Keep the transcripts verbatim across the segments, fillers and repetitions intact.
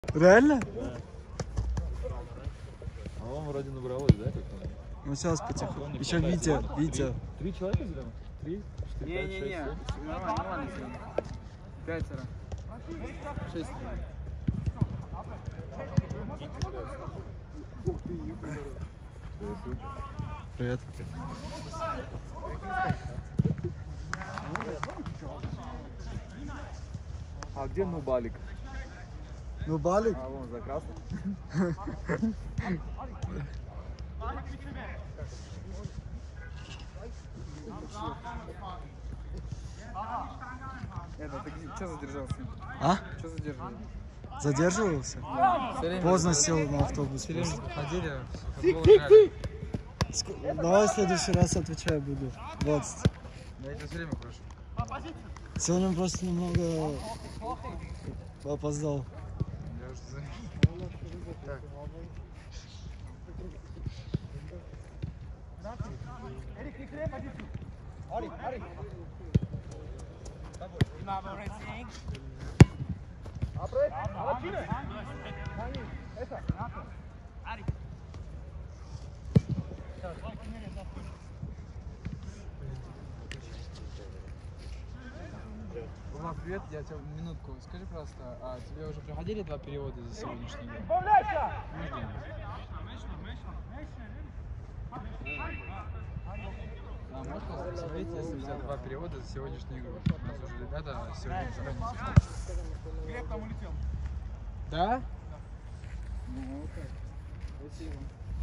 Реально? Да. А он вроде набралось, да? Ну сейчас потихоньку. Еще Витя, Витя. Три человека зелено? Три? Четыре, пять, шесть, Не-не-не, нормально, нормально зелено. Пятеро. Шесть. Привет. А где Нубалик? Ну, Балик? А, вон, за красным. Это, ты где, что задержался? А? Что задерживали? Задерживался? Да. Поздно сел на автобус. Все время просто. ходили, футбол играли. Ск- Давай в следующий раз отвечай буду. двадцать. Я тебя все время прошу. Сегодня просто немного опоздал. Я уже за... Так. Влад, привет, я тебя минутку. Скажи, пожалуйста, а тебе уже приходили два перевода за сегодняшний день? А можешь посмотреть, если у тебя два перевода за сегодняшнюю игру? У нас уже ребята сегодня заранее сошли. Глеб там улетел. Да? Ну, окей. Спасибо.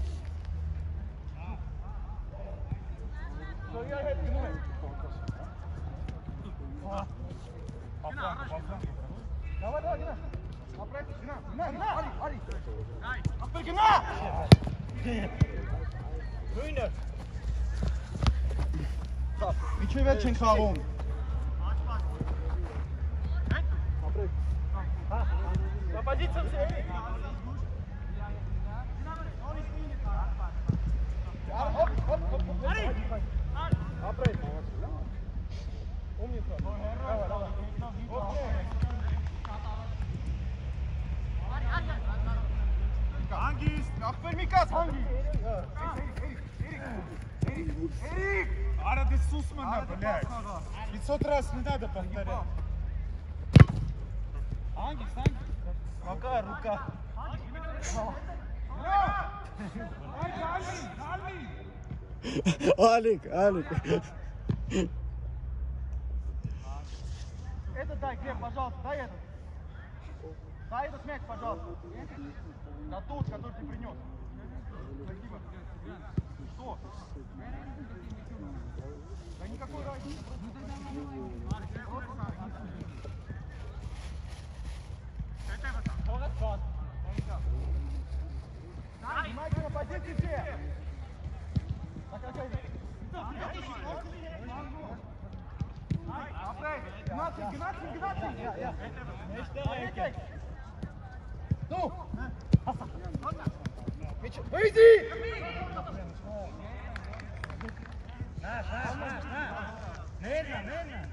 Давай, давай, Гена. Обратись, Гена. Гена, Гена. Ари, Ари. Дай. Гена. Grüne. So, Mietje wird schon kaum. На позицию все. Оп, оп, оп, оп. Ари. Апрей. Умница. Давай, давай. Ангис, ахпер Микас, Ангис. Эрик, Эрик. Ара, ты сусмана, блядь. пятьсот раз не надо повторять. Ангис, Ангис. Какая рука? Алик, Алик. Этот дай, Глеб, пожалуйста, дай этот. Дай этот мяч, пожалуйста. Да тот, который ты принес. Спасибо. Что? Да никакой разницы. Внимайте на позиции все. Так, окей. Гнатий, Гнатий, Гнатий! Ну! Выйди! Наш, наш, наш, наш! Медленно, медленно!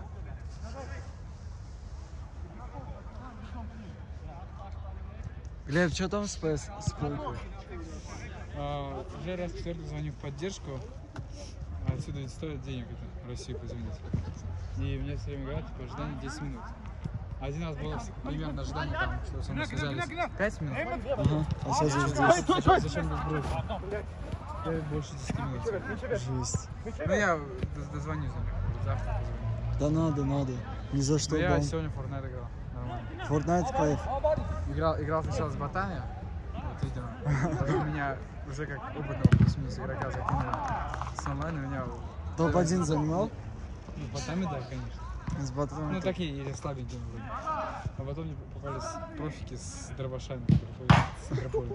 Глеб, что там с ПС? С полкой? А, уже раз четвертый звоню в поддержку. А отсюда ведь стоит денег это, в Россию позвонить. И мне все время говорят, типа, ожидание десять минут. Один раз было примерно ожидание там, что со мной связались пять минут. Ага, а сейчас уже десять. Зачем, зачем без бросить? Я больше десяти минут. Жесть. Ну я доз- дозвонюсь, например, завтра позвоню. Да надо, надо. Ни за что. Но я бам. сегодня в Fortnite играл, нормально. Fortnite кайф. Играл, играл сначала с ботами, вот видимо. Потом меня уже как опытного плюс-минус игрока закинули с онлайн, у меня... Топ один занимал? Ну, ботами, да, конечно. С ботом. Ну, такие или слабенькие вроде. А потом мне попались профики с дробашами, которые ходят с Акрополя.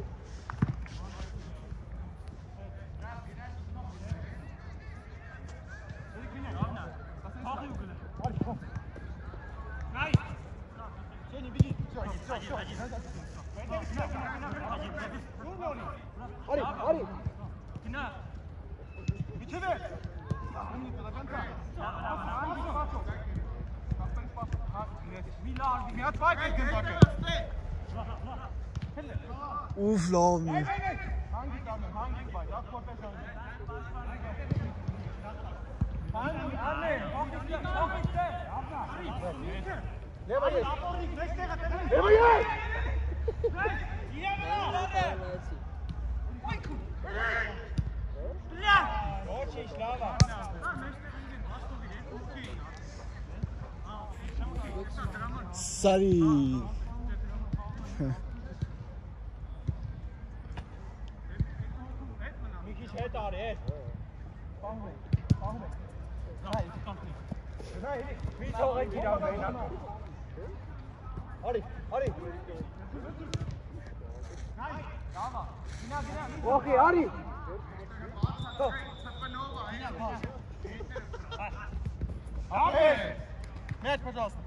Все, не беги. Все, все, все. Ари, Ари. Митчеве. Умница до конца. Мяч, Вайкельген, Uff, lauf nicht. Hangi sammeln, hangi bei, das kommt besser. Hangi, annehmen, auch nicht mehr, auch nicht mehr. Leber jetzt. Leber jetzt. Очень слава. Сари. Miki hält da, der. Fang mit, fang mit. Nein, nein, wie soll ich die da rein? Hadi, hadi. Okay, hadi. So. Ahmed! Мяч, пожалуйста.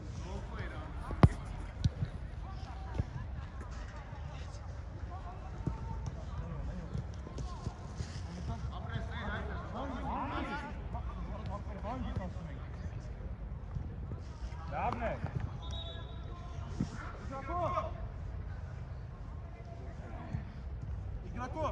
Ahmed! Игроков!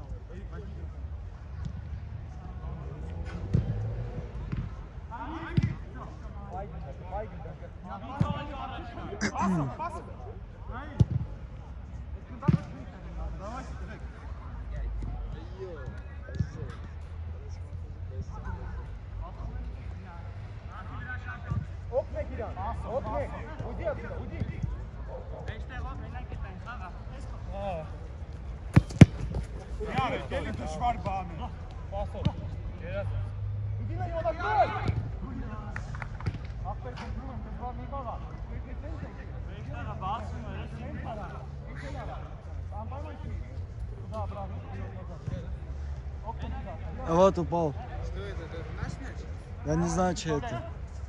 Окна кидай, окна, уйди отсюда, уйди. Jare, gel in de Schwarbahn. Pas op. Iди на него накрой! Aferin Bruno, das war mega was. А вот упал. Что это? Это наш мяч? Я не знаю, чей это.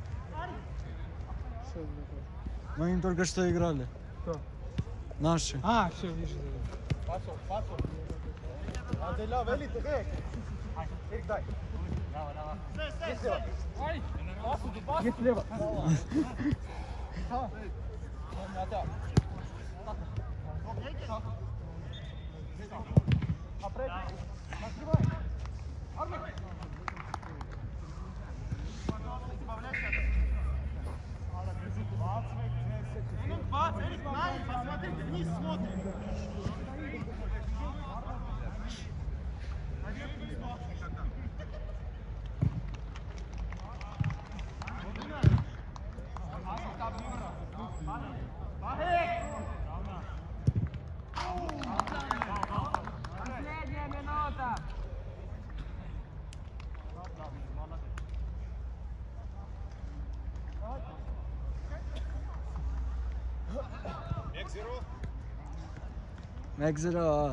Мы им только что играли. Кто? Наши. А, все, вижу. Пасо, пасо. Адела, вели, тегек. Эрик, дай. Давай, давай. Есть слева. Пасу, ты пасу. Есть слева. Апред. Накрывай. Армик. Неin, посмотри, вниз смотри. Последняя минута. Мекзера.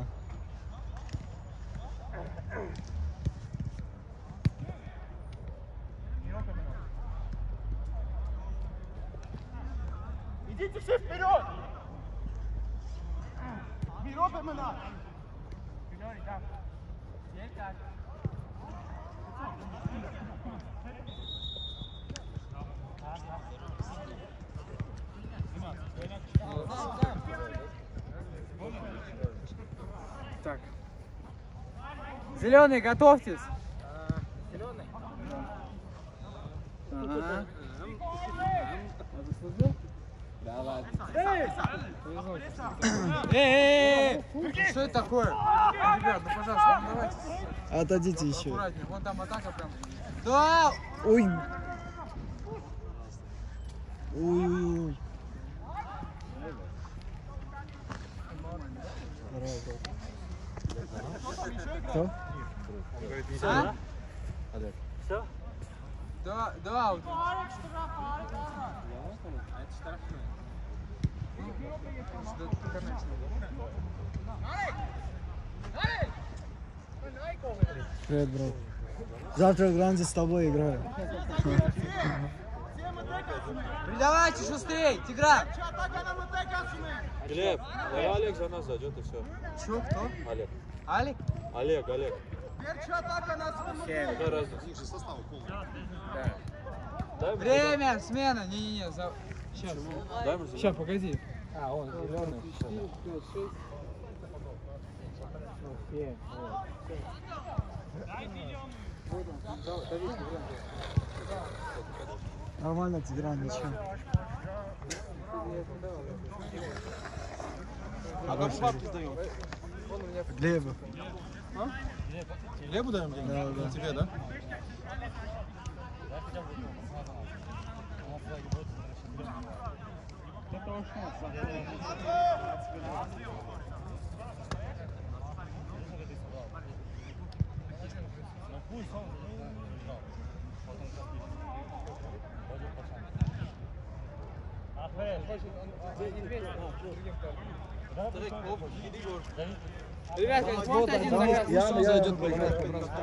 Идите все вперед! Вперед именно! Вперед, да. Теперь так. Так. Зеленый, готовьтесь. Зеленый. Ага. Эй, эй, эй! Что это такое? Ребят, ну пожалуйста, ну давайте. Отойдите еще. Аккуратнее. Вон там атака прям. Да! Ой. Ой-ой-ой. Кто? А? Все? Да, да. Вот. Привет, брат. Завтра в Гранде с тобой играю. Давайте шустрей, Тигран. Глеб, давай Олег за нас зайдет и все. Чё, кто? Олег. Алик? Олег, Олег. Какая разница? Дай ему Время, смена. Не-не-не. За... Сейчас. Дай ему Сейчас, погоди. А, он зеленый. Нормально, Тигран, ничего. А кому бабки сдаем? Глебу. Глебу даем деньги? Да, да. Тебе, да? Ребята, вот один заряд. Яна зайдет поиграть.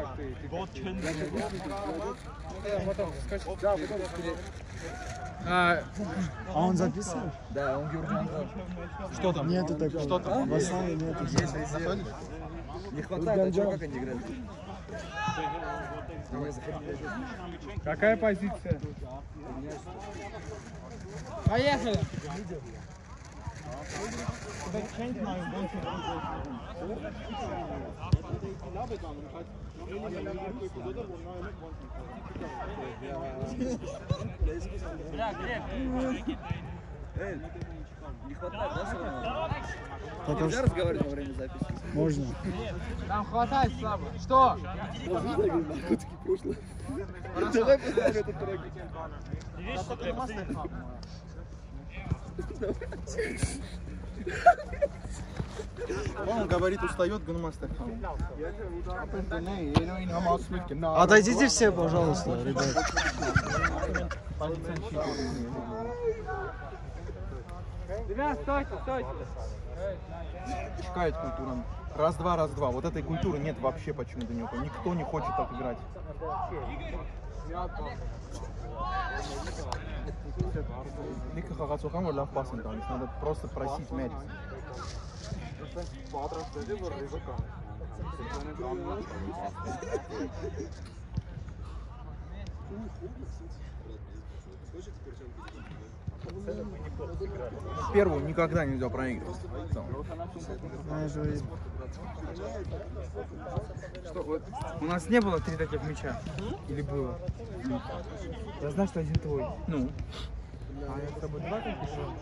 А, А он записывает? Да, он Георгий. Что там? Нету такого. Что там? В основе нету. Заходишь? Не хватает, а что, как они играют? какая позиция? Поехали. Не хватает, да, все равно? Потому Нельзя что разговаривать во время записи? можно. Там хватает слабо. Что? Давай поставим этот трек. Он говорит, устает, гномастер. Отойдите все, пожалуйста, ребят. Ребят, стойте, стойте. Чекает культура. Раз-два, раз-два. Вот этой культуры нет вообще почему-то никакой. Никто не хочет так играть. Никак хагацухан вот лавпасын там. Надо просто просить мяч. Первую никогда нельзя проигрывать. Знаешь, вы- Что, вот, у нас не было три таких мяча? Или было? Я знаю, что один твой. Ну, А я с тобой два как пришел?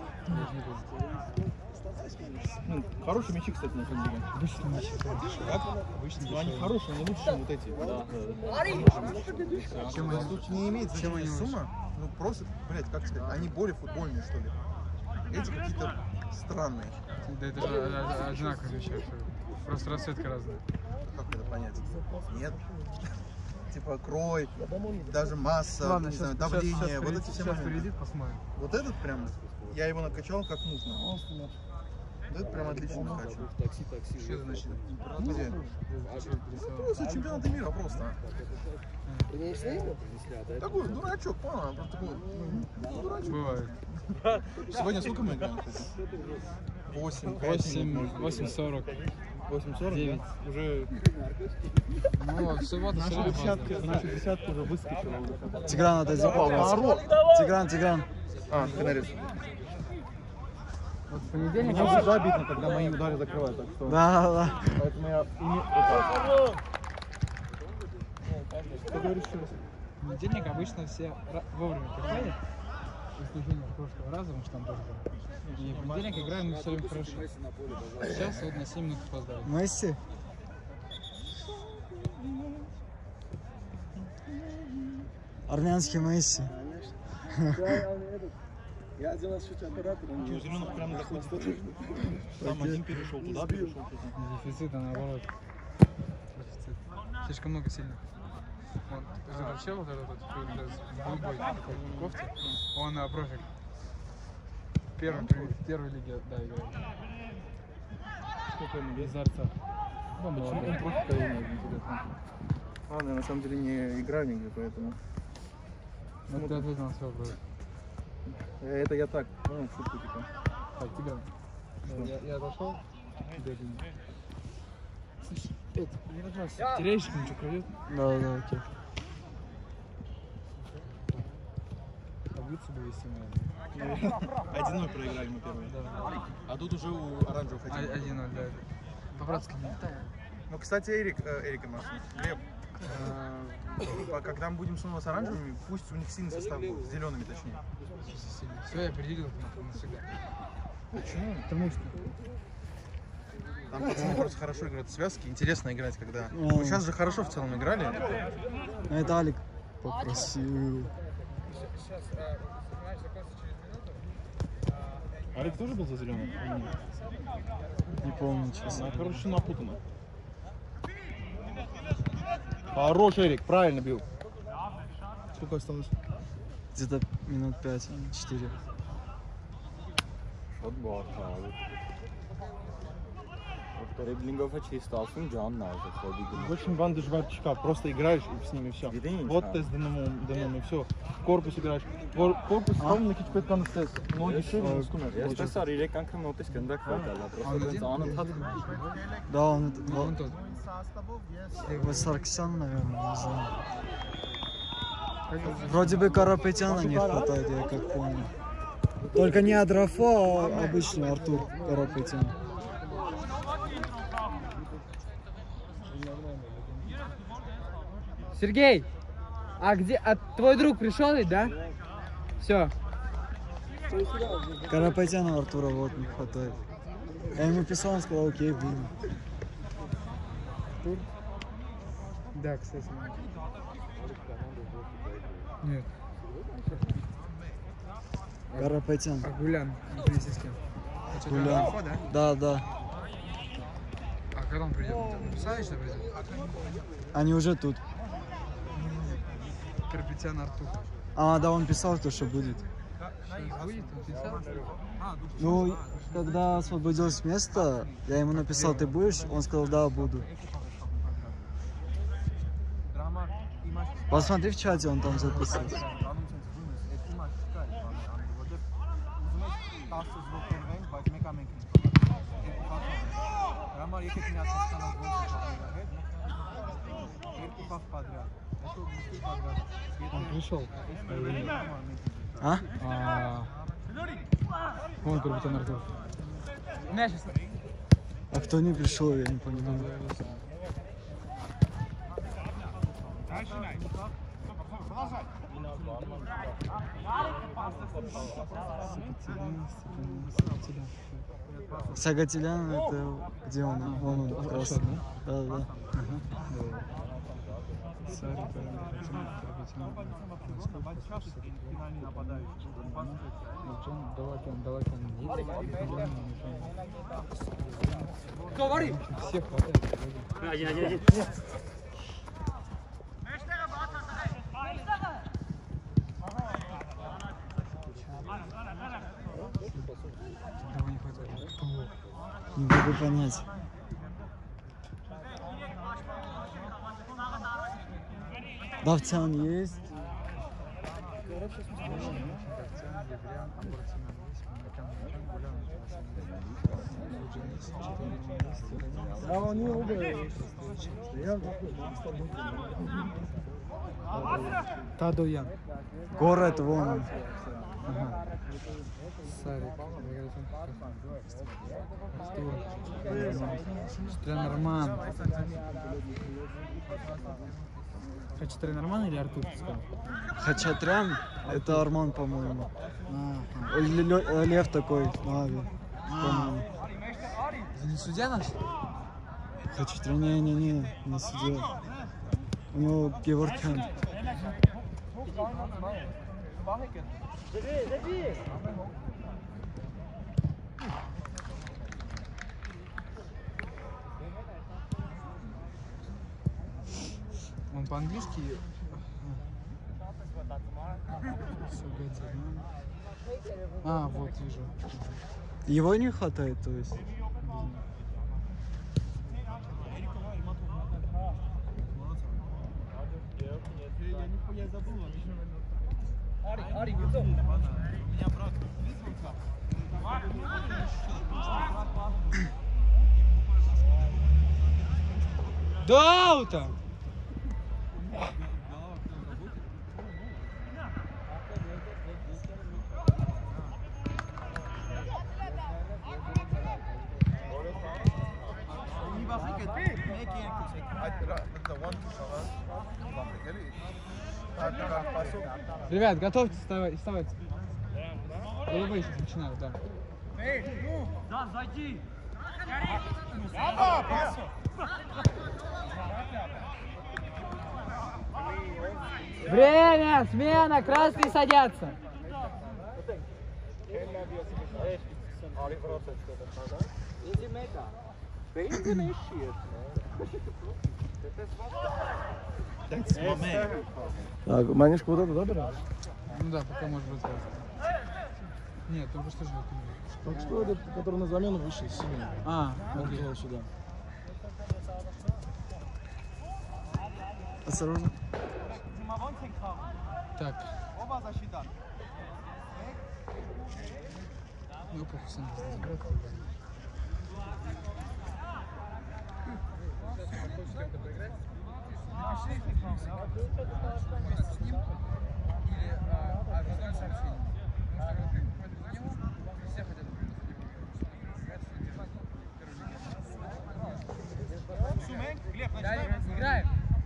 ну, хорошие мячи, кстати, на самом деле. Обычные мячи. Как? Ну, они хорошие, они лучше, чем вот эти. Чем они? Тут не имеет значения сумма. Ну, просто, блядь, как сказать, они более футбольные, что ли. Эти какие-то странные. Да это же о- о- одинаковые мячи абсолютно. Просто расцветка разная. Как это понять? Нет. Типа крой, даже масса, Ладно, не знаю, сейчас, давление, сейчас, сейчас, вот прилетит, эти все сейчас моменты. прилетит, посмотрим. Вот этот прям, я его накачал как нужно. Вот этот прям отлично накачан. Что это значит? Где? Ну, с чемпионата мира просто. Такой дурачок, понял? Он просто такой, ну, дурачок. Бывает. Сегодня сколько мы играем, кстати? Восемь. восемь, восемь сорок. Восемь сорок, девять. да? Уже Ну, в субботу все равно опаздывает. наша десятка уже выскочила. Тигран, отойди, пожалуйста. Тигран, Тигран. А, сценарист. Вот в понедельник Мне всегда обидно, когда мои удары закрывают, так что... Да, да, да. Поэтому я име... это. Что говоришь еще раз? в понедельник обычно все ра- вовремя приходят. Исключение прошлого раза, потому что там тоже было. И в понедельник играем мы все время хорошо. Сейчас вот на семь минут опоздали. Месси. Армянский Месси. Я делал чуть оператором. У зеленых прямо заходит. Там один перешел, туда перешел. Дефицит, а наоборот. Профицит. Слишком много сильных. Вот этот чел, вот этот вот, который в голубой такой кофте, он а, профик. Первый, в первой лиге, да, играет. Сколько ему лет? Из Арца. Ну, Почему молодой. он против Карина, интересно? Ладно, я на самом деле не играю нигде, поэтому... Ну, ты ответил на свой вопрос. Это я так, понял, шутку типа. Так, Тигран. Я, я отошел. Слушай, Петь, не разжался. Теряешь, ничего крадет? Да, да, окей. Таблицу бы вести, наверное. один ноль проиграли мы первый. А тут уже у оранжевых один ноль. один ноль, да. По-братски. Ну, кстати, Эрик, э, Эрик Маршин, Лев, э, когда мы будем снова с оранжевыми, пусть у них сильный состав будет, с зелеными точнее. Все, я определил навсегда. Почему? Потому что... Там пацаны просто хорошо играют в связки, интересно играть, когда... Ну. Ну, сейчас же хорошо в целом играли. Ну, это Алик попросил. Сейчас, матч закончится через минуту. Алик тоже был за зеленым? Не помню, честно. Короче, напутано. Хорош, Эрик, правильно бил. Сколько осталось? Где-то минут пять, четыре. Футбол, Дриблингов чисто, алсın can lazım. Очень банды жвачка, просто играешь и с ними все. Видишь, Вот да. тест динамом, динамом, все. Корпус играешь. Кор- Корпус ровно на кичпеткан тест. Ноги шире, не скумер. Я спасал, ирек kanka notis gönderdik valla. Просто anın tadı. Да, он, это- Вон он, тот. его Саркисян, наверное, не знаю. Вроде бы Карапетяна не хватает, я как помню. Только не Адрафа, а обычный Артур Карапетян. Сергей, а где, а твой друг пришел ведь, да? Все. Карапетяна Артура вот не хватает. Я ему писал, он сказал, окей, будем. Да, кстати. Нет. Карапетян. А Гулян вместе с кем? А что, Гулян. Гулян. Да? Да, да. А когда он придет? Написали, что придет? Они уже тут. Карпетян Артур. А, да, он писал, то, что будет. Сейчас будет, он писал? Ну, когда освободилось место, я ему написал, ты будешь? Он сказал, да, буду. Посмотри в чате, он там записал. Он пришел. А? А, Вон Карпетян Артур. Мяч. А кто не пришел, я не понимаю. Сагатилян, это где он? Вон он, как раз. Да, да. Говори. Всех хватает. Кого не хватает? Не могу понять. Давтян есть? А они оба. Тадоян. Город вон. Ага. Сарик. Артур. Тренерман. Тренерман или Артур, ты сказал? Хачатрян, это Арман, по-моему. Ага. Ле- Ле- Лев такой, Нави, по-моему. Это не судья наш? Хачатрян, не-не-не, не судья. У него Геворкян. Он по-английски. А, вот вижу. Его не хватает, то есть? До аута. Ребят, готовьтесь, вставайте. вставайте. Голубые сейчас начинают, да. Да, зайди! Время, смена, красные садятся. Так, манишку вот эту, да, берем? Ну да, пока может быть. Нет, только что же. Только что этот, который на замену вышел, синий. А, Он окей. делал сюда. Осторожно. Так. Оба защита. Ну, похуй, сам разбираться. Играем.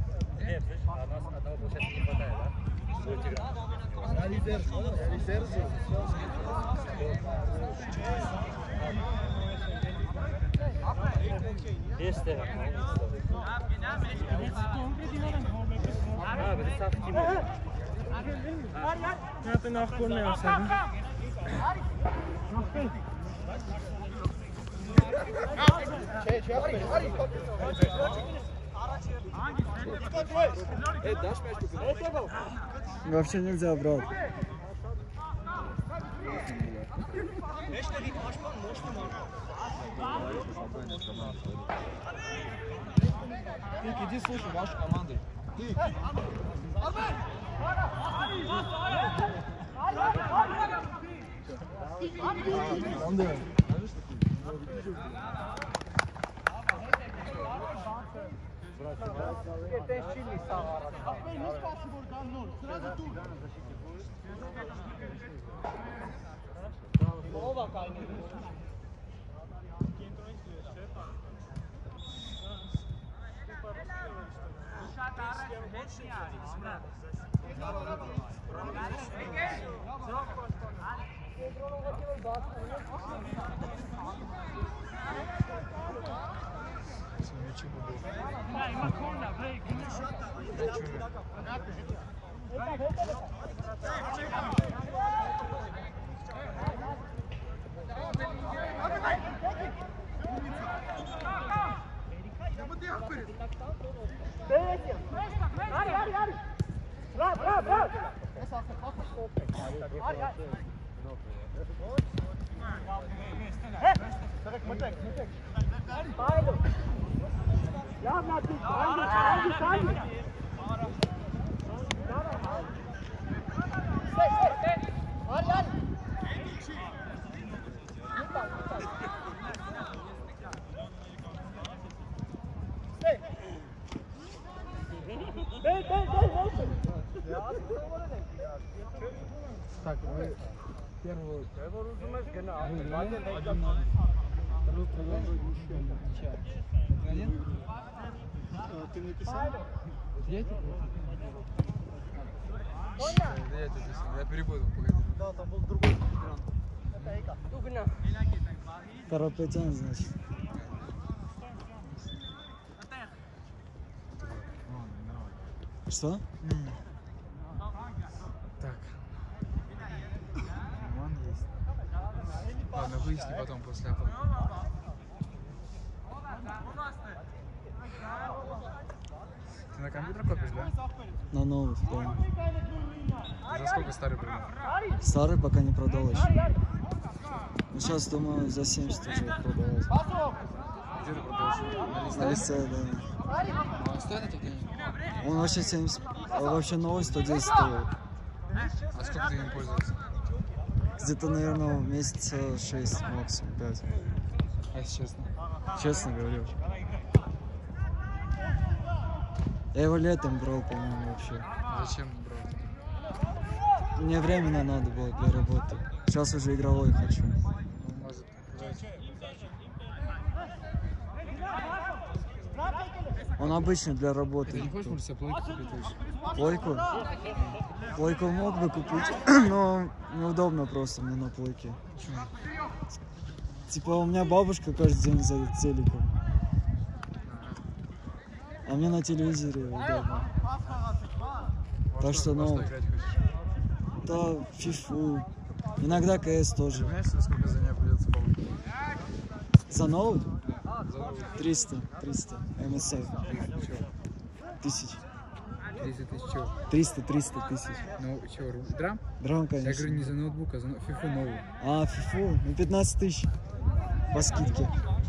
Вообще нельзя, брат. Пик, иди слушай вашу команду. Команда. Так, вы первую... Один? Ты написал? Я тебе? Да я тебе писал, я перепутал, погоди. Да, там был другой игрок. Карапетян, значит. Что? Так. Вон есть. Ладно, выясни потом после оплаты. Ты на компьютер копишь, да? На новый, вполне. За сколько старый продал? Старый пока не продал еще. Ну, сейчас, думаю, за семьдесят уже продавать. Где ты продаешь? На листе? На листе, да. А он стоит этих денег? Он вообще семьдесят, а вообще новый сто десять стоит. А сколько ты им пользуешься? Где-то, наверное, месяца шесть, максимум пять. А если честно? Честно говорю. Я его летом брал, по-моему, вообще. Зачем брал? Мне временно надо было для работы. Сейчас уже игровой хочу. Он может... Он обычный для Ты работы. не хочешь, может, себе плойку купить лучше? Плойку? Плойку мог бы купить, но неудобно просто мне на плойке. Почему? Типа у меня бабушка каждый день за телеком. А мне на телевизоре удобно. Так что, ну, Во что играть хочешь? да, фифу. Иногда КС тоже. Знаешь, сколько за меня придется получить? За новый? Да, за новый. триста, триста, МСА. Тысяч. тридцать тысяч чего? триста, триста тысяч. Ну, чего, ру- драм? Драм, Я конечно. говорю не за ноутбук, а за но- фифу новую. А, фифу, ну пятнадцать тысяч. По скидке.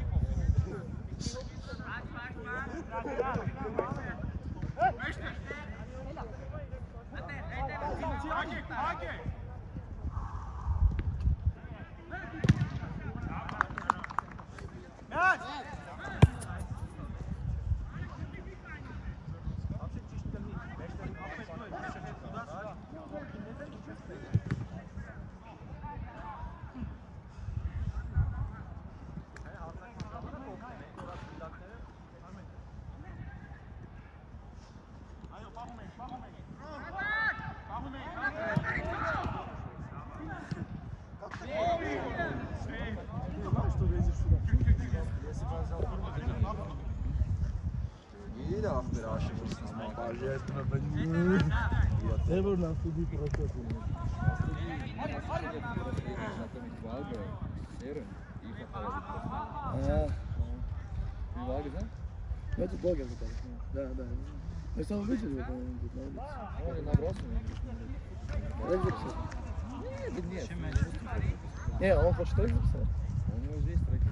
Я тут блогер такой. Да, да. Я сам вычислил, по-моему, тут на улице. Он набросил. Трек записал? Нет, нет. Не, он хочет трек записать? У него здесь треки.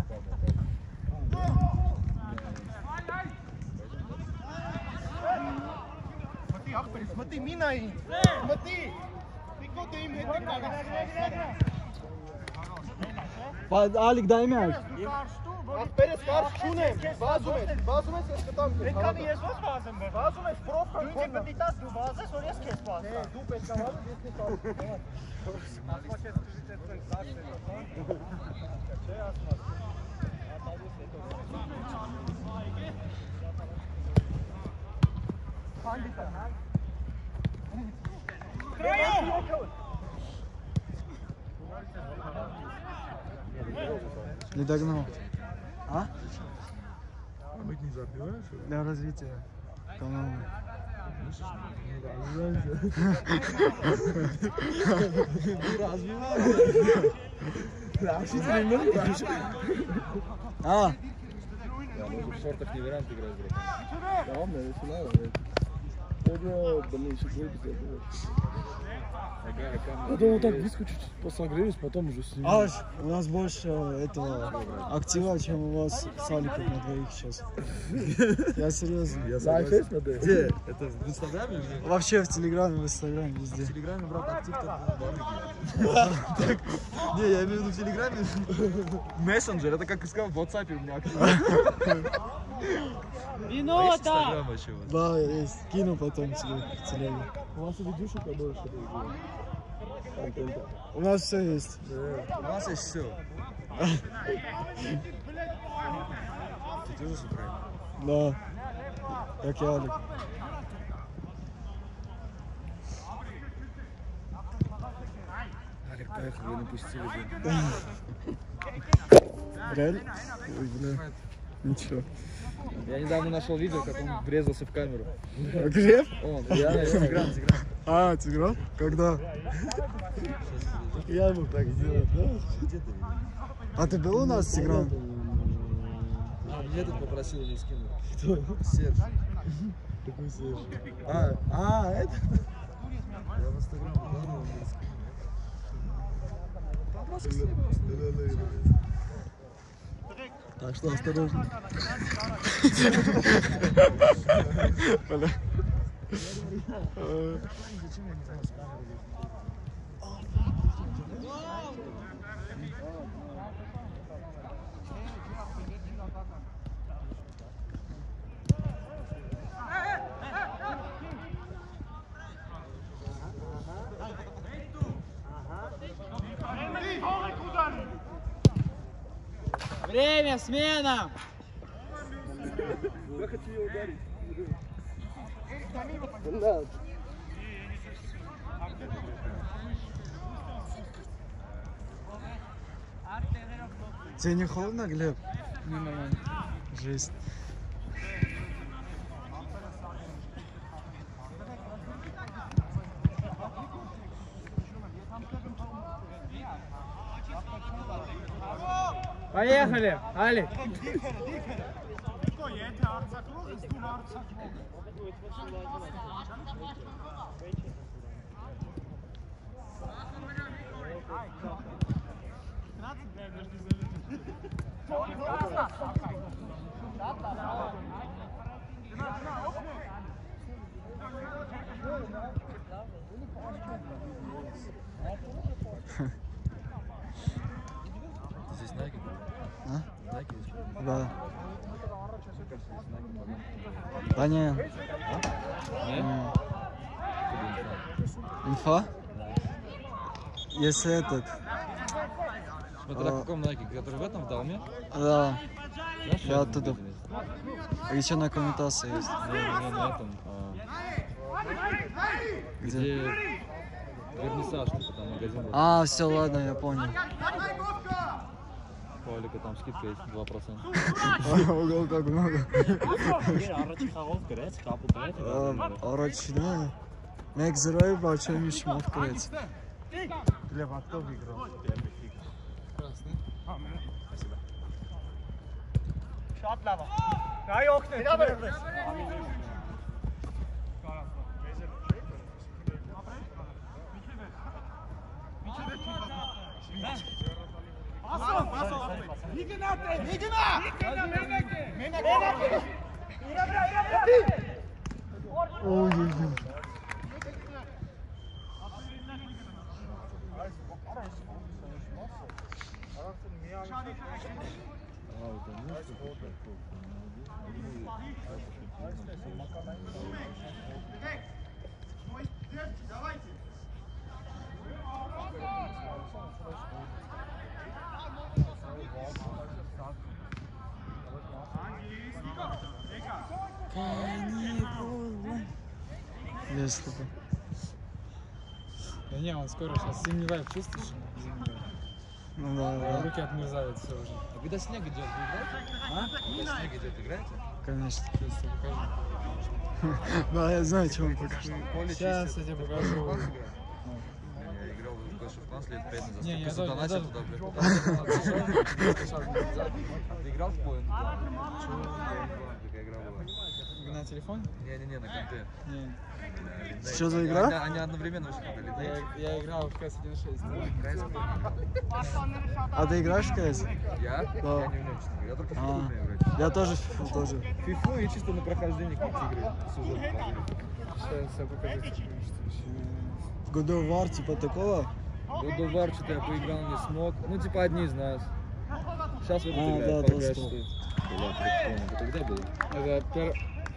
Смотри, Ахпарис, смотри, мина и. Смотри. Ты кто-то им это Под Алик, дай мяч. Ахпарис, karşı şunem. Bazumet, bazumet ses katam. Ben kan yes was bazen be. Bazumet prof kan. Çünkü bir ditas du bazı soruyoruz kes pas. Ne, du pes kaval, biz kes pas. Hangi sen? Не догнал. А? А быть не забиваешь? Для развития канала. А, Я может в шортах не вариант играть, брат. Да, он, наверное, финал, блядь. Ого, блин, еще двое писать, Я думал, так близко чуть-чуть посогреюсь, потом уже сниму. Аж, у нас больше этого актива, чем у вас с Аликом на двоих сейчас. Я серьезно. Да, шесть на D. Где? Это в Инстаграме или где? Вообще в Телеграме, в Инстаграме, везде. В Телеграме, брат, актив как барыги. Не, я имею в виду в Телеграме. Мессенджер, это как искал в WhatsApp у меня актив. Минута! Инстаграм вообще у вас? Да, есть. Кину потом тебе в Телегу. У вас и видюшек побольше. Контента. У нас все есть. У нас есть все. Ты тоже с Украины? Да. Как и Алик. Алик, поехал, вы напустили. Реально? Ой, бля. Ничего. Я недавно нашел видео, как он врезался в камеру. Глеб? Он, я Тигран, Тигран. А, Тигран? Когда? Я бы так сделал, да? А ты был у нас, Тигран? А, мне этот попросил не скинуть. Кто? Серж. Какой Серж? А, а, это? Я в Инстаграм добавил, он не скинул. Вопрос к себе. Так что осторожно. Бля. Время, смена! Я хочу ее ударить. Да. Тебе не холодно, Глеб? Ну, нормально. Жесть. Поехали, Алик. Здесь Nike? А? Nike есть? Да. Да не. Нет? М. Инфа? Если этот. Смотря А. в каком Nike, который в этом, в Далме? Да. Знаешь, Я что оттуда. это есть? А еще на коммутации есть. Не, не, на этом. а, Где? Где вернисаж, типа там магазин. был. А, все, ладно, я понял. Павлика там скидка есть два процента. Ого, как много. Короче, да. Мег Зерой был, что не шмот курить. Глеб, а кто выиграл? Красный. Şatlama. Ya yok ne? Bir daha böyle. Paso, paso. Niginate, nigina. Meneke. Meneke. İra bira, ira bira. Ой-ой-ой. Если бы. Да не, он скоро сейчас зимний вайп чувствуешь? Зимний вайп. Ну да, да, Руки отмерзают все уже. А когда снег идет, вы играете? А? Когда снег идет, играете? конечно. Сейчас тебе покажу. Да, я знаю, что он покажет. Поле Сейчас я тебе покажу. Я играл в Clash of Clans лет пять назад. Не, я Столько даже- задонатил я туда, даже- блядь. Ты играл в Point? Да. Такая игра была. На телефон? Не-не-не, на компе. Не. Что за игра? Они, они одновременно вышли на Lineage. Я, я играл в кэс один шесть. А ты играешь в КС? Я? Да. Я не умею, честно говоря. Я только в А, FIFA умею играть. я тоже в фифу тоже. Фифу и чисто на прохождение какие-то игры. Сюжет. Сейчас я покажу. В God of War типа такого? God of War что-то я поиграл, не смог. Ну, типа, одни из нас. Сейчас в этот А, играю, да, Far да, Cry стоп. шесть. Бля, прикольно. Это когда было? Это пер...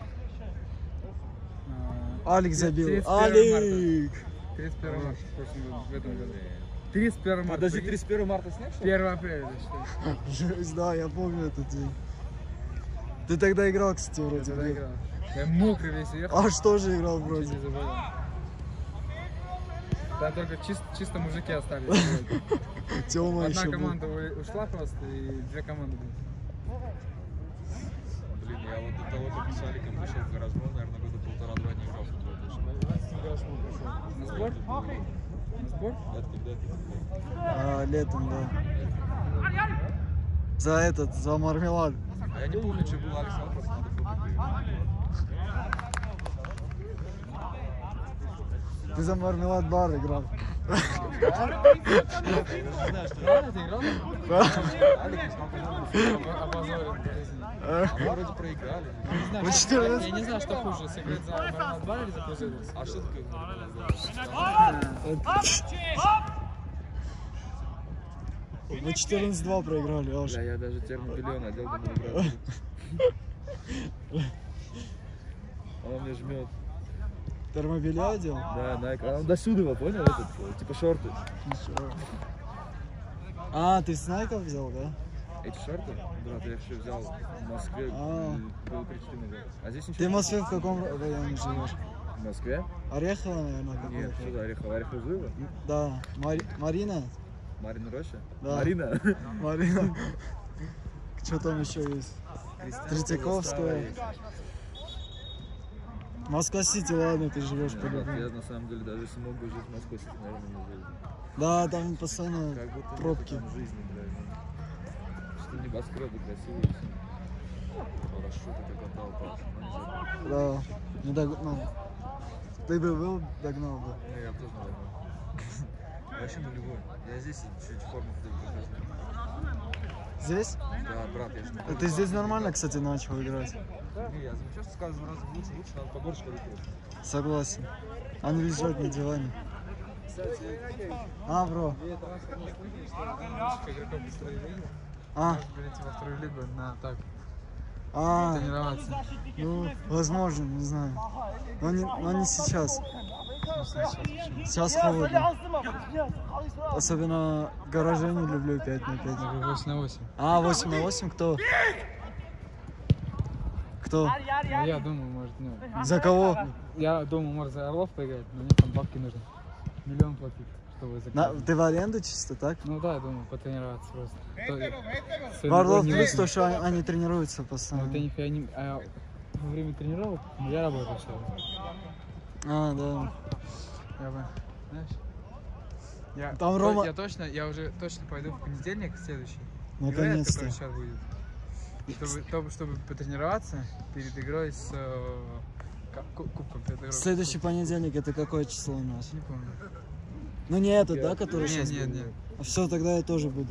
Алик забил. тридцать первого Алик! тридцать первого марта в прошлом году, в этом году. тридцать первого марта. Подожди, прикинь? тридцать первого марта снег, что ли? первого апреля, да, что ли? Жесть, да, я помню этот день. Ты тогда играл, кстати, Я вроде. тогда нет? играл. Я мокрый весь ехал. Аж тоже играл Чуть вроде. не заболел. Да, только чис- чисто мужики остались. Тёма Одна еще был. команда у- ушла просто, и две команды были. Блин, я вот до того, как с Аликом пришел в гаражмон, наверное, года полтора-два не играл в футбол больше. На сбор? На сбор? Это когда это? А, летом, да. За этот, за мармелад. А я не помню, что был Алекс Алфас, надо фото поиграть. Ты за мармелад бар играл. Реально ты играл? Алик не смог Опо- Опозорен. извини. А мы вроде проиграли. Не знаю, Вы что- четырнадцать? Я не знаю, что хуже, сыграть за Мармелад бар или за Пузырец. А что такое мармелад бар? Мы четырнадцать-два проиграли, аж. Бля, я даже термобелион одел, думал, играть. Он мне жмет. Термобелье одел? Да, на экран. Он до сюда его, понял, этот, э, типа шорты. А, ты снайков взял, да? Эти шорты, брат, я еще взял в Москве, А. был причиной, да. А здесь ничего Ты в нет. Москве в каком районе живешь? В Москве? Орехово, наверное, Нет, какое-то. сюда Орехово, Орехово Зуево. Да. Мари- Марина? Марина Роща? Да. Марина? Марина. Что там еще есть? Третьяковская. Москва-Сити, ладно, ты живешь Нет, брат, по-любому. я на самом деле, даже если мог бы жить в Москве, наверное, не жил. Да, там постоянно Как будто нету пробки. там жизни, блядь. Что небоскребы красивые и все. Парашюты как катал, просто. Да. Не догнал. Ты бы был, догнал бы. Не, я тоже, наверное. Я вообще нулевой. Я здесь чуть форму покажу. Здесь? Да, брат, я же не Ты здесь нормально, кстати, начал играть. Не, я замечаю, что с каждым разом лучше, лучше, надо побольше ходить. Согласен. А не лежать на диване. А, бро. Игроков из второй лиги. А, Можешь перейти во вторую лигу на так, а, тренироваться. ну, возможно, не знаю. Но не, но не сейчас. Сейчас холодно. Особенно в гараже не люблю пять на пять. восемь на восемь. А, восемь на восемь кто? Кто? Ну, я думаю, может, ну, За кого? я думаю, может, за Орлов поиграть, но мне там бабки нужны. Миллион платить, чтобы На, закрыть. ты в аренду чисто, так? Ну да, я думаю, потренироваться просто. То я- В сегодня Орлов не плюс выйду. то, что они, они тренируются Ну, вот я постоянно. нифига не... А во время тренировок ну, я работаю все. А, да. Я бы, знаешь... Я, Там то- Рома- я точно, я уже точно пойду в понедельник следующий. Наконец-то. Который сейчас будет. Чтобы, чтобы, чтобы потренироваться перед игрой с э, ка- ку- кубком. Перед игрой с Следующий понедельник это какое число у нас? кубком. Не помню. Ну не этот, да, который Нет, сейчас нет, будет? нет. А все, тогда я тоже буду.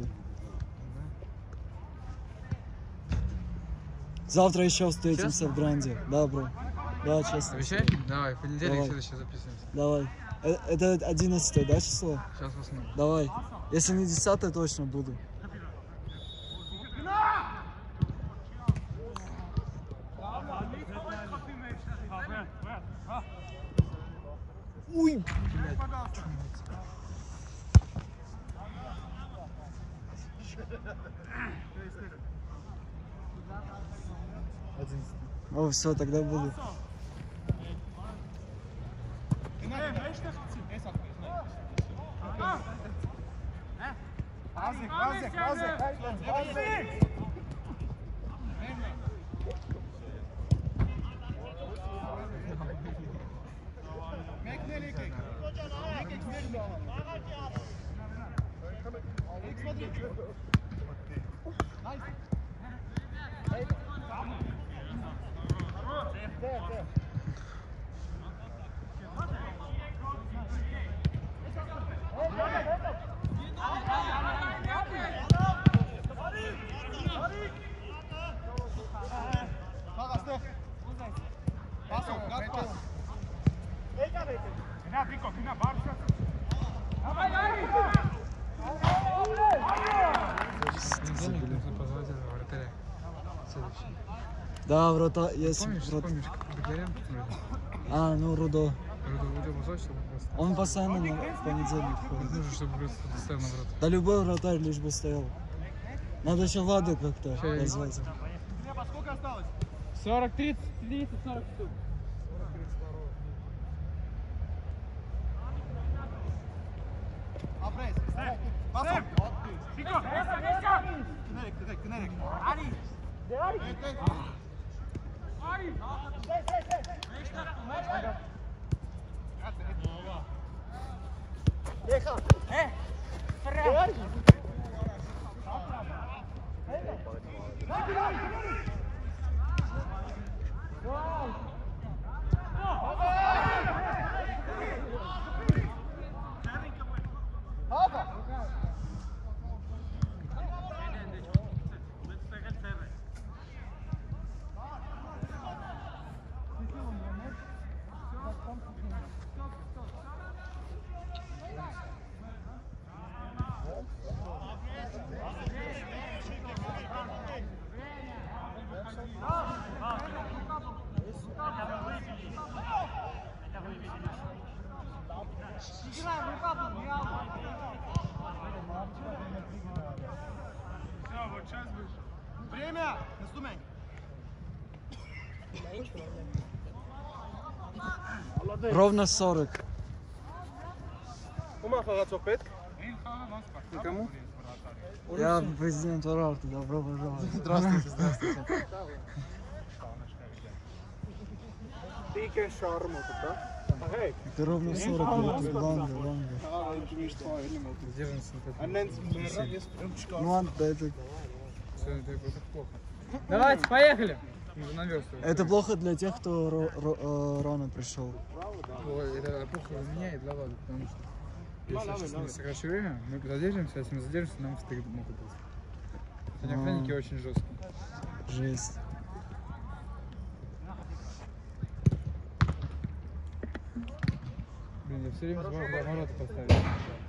Завтра еще встретимся Честно? в Гранде. Да, бро. Да, честно. Обещай? Давай, в понедельник Давай. следующий записываемся. Давай. Э, Это одиннадцатое, да, число? Сейчас посмотрим. Давай. Если не десятое, точно буду. Ой, о, все, тогда буду. В понедельник нужно позвать этого вратаря. Следующий. Да, врата, есть Помнишь, врат- помнишь, Беглярян? вроде? А, ну Рудо. Рудо, Рудо позвать, чтобы просто. Он постоянно на- в понедельник Вот ходит. нужно, чтобы просто доставил на врата. Да любой вратарь лишь бы стоял. Надо еще Влада как-то Ща я- позвать. сорок, тридцать, тридцать, сорок штук. Время! Инструмент! Ровно сорок. Никому? Я президент Уралта, добро пожаловать. Здравствуйте, здравствуйте. Это ровно сорок, говорит, ланга, ланга. Ну ладно, да, это, Всё, это это плохо. Давайте, поехали! Наверстывай. это плохо для тех, кто ро- ро- э, рано пришел. Ой, это плохо для меня и для Влада, потому что если я сейчас не сокращу время, мы задержимся, если мы задержимся, нам стыд могут быть. Сегодня охранники очень жесткие. Жесть. Блин, я все время забываю ворота поставить.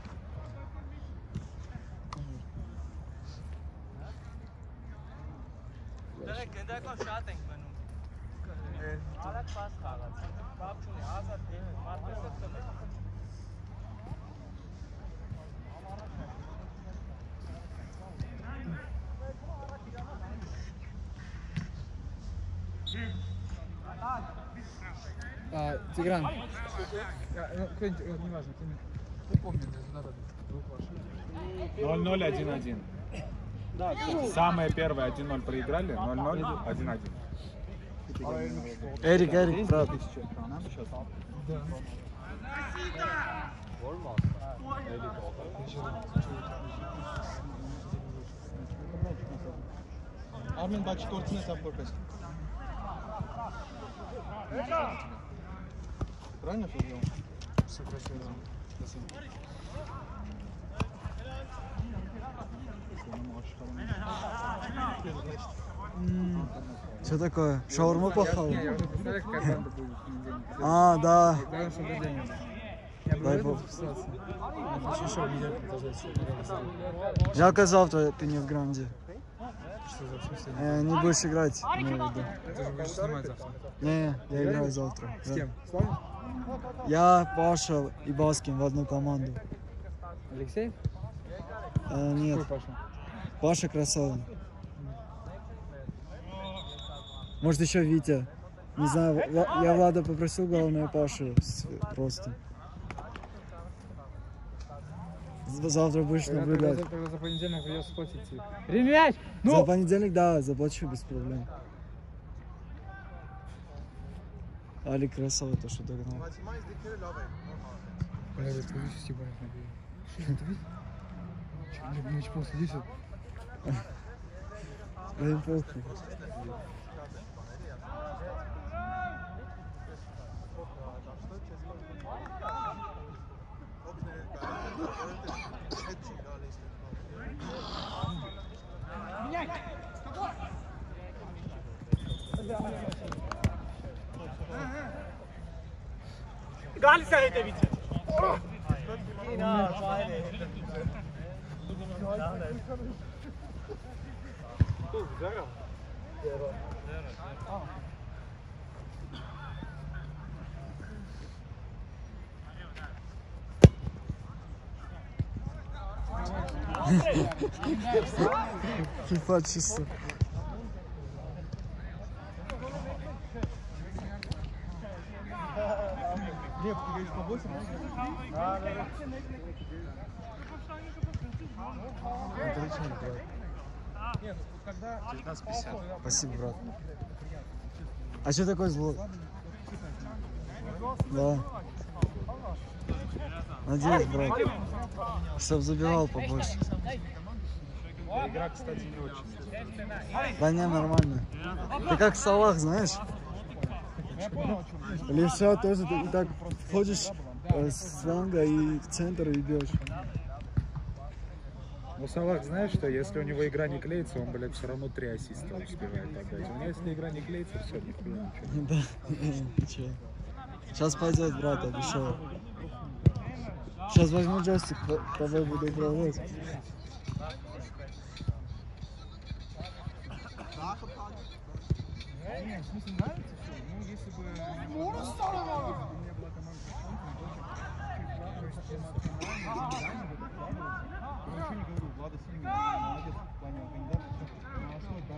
А, Тигран. А, ну, кто-нибудь, вот, неважно, кто не помнит результат двух ваших. ноль ноль один один. Самое первое один ноль проиграли, ноль ноль один один. Эрик, Эрик, брат. Да. Armin bak четвертый сам корпус. Правильно все сделал? Все красиво. Спасибо. Что такое? Шаурму пахал? Я уже представляю, какая банда будет в понедельник. А, да. Главное, чтобы день был. Я был Дай в бог. этой ситуации. Я хочу еще неделю продолжать. Жалко, завтра ты не в гранде. Что за смысл? Э, не будешь играть, имею в виду. Ты же будешь снимать завтра. Не, я играю завтра. С Да. кем? С вами? Я, Паша и Баскин в одну команду. Алексей? Э, нет, Какой Паша? Паша Красавин. Может еще Витя. Не знаю, Ва- я Влада попросил, главное Пашу с- просто. З- Завтра будешь Тогда, наблюдать. тогда, тогда за понедельник придется платить. Ремяч! Ну! За понедельник, да, заплачу без проблем. Али красава, то, что догнал. Бля, ты видишь, типа, что ты видишь? Че, блядь, мяч после десять? Да им похуй. Egal ist ja hinter Vize. Фифа чисто. Глеб, ты говоришь по восемь? Да, да, девятнадцать пятьдесят. Спасибо, брат. А что такое зло? Да. Надеюсь, брат. Чтоб забивал побольше. Игра, кстати, не очень. Да не, нормально. Ты как Салах, знаешь? Левша тоже, ты так входишь э, с фланга и в центр и бьешь. Ну, Салах, знаешь что, если у него игра не клеится, он, блядь, все равно три ассиста успевает отдать. У меня, если игра не клеится, все, нихуя ничего. Да, не, ничего. Сейчас пойдет, брат, обещаю. Сейчас возьму джойстик, тобой буду управлять. Не, в смысле нравится все? Ну, если бы не было команды, я ничего не говорю, Влада сильный, молодец в плане организации.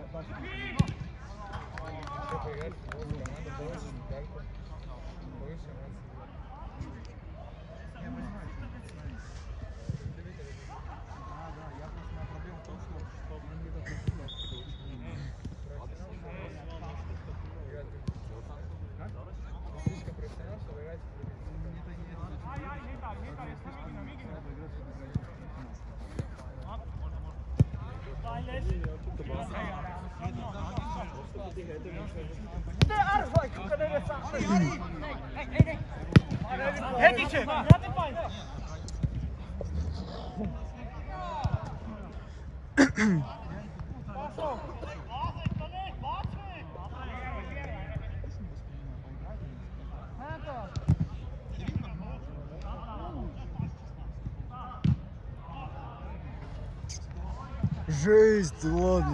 Жесть, ладно.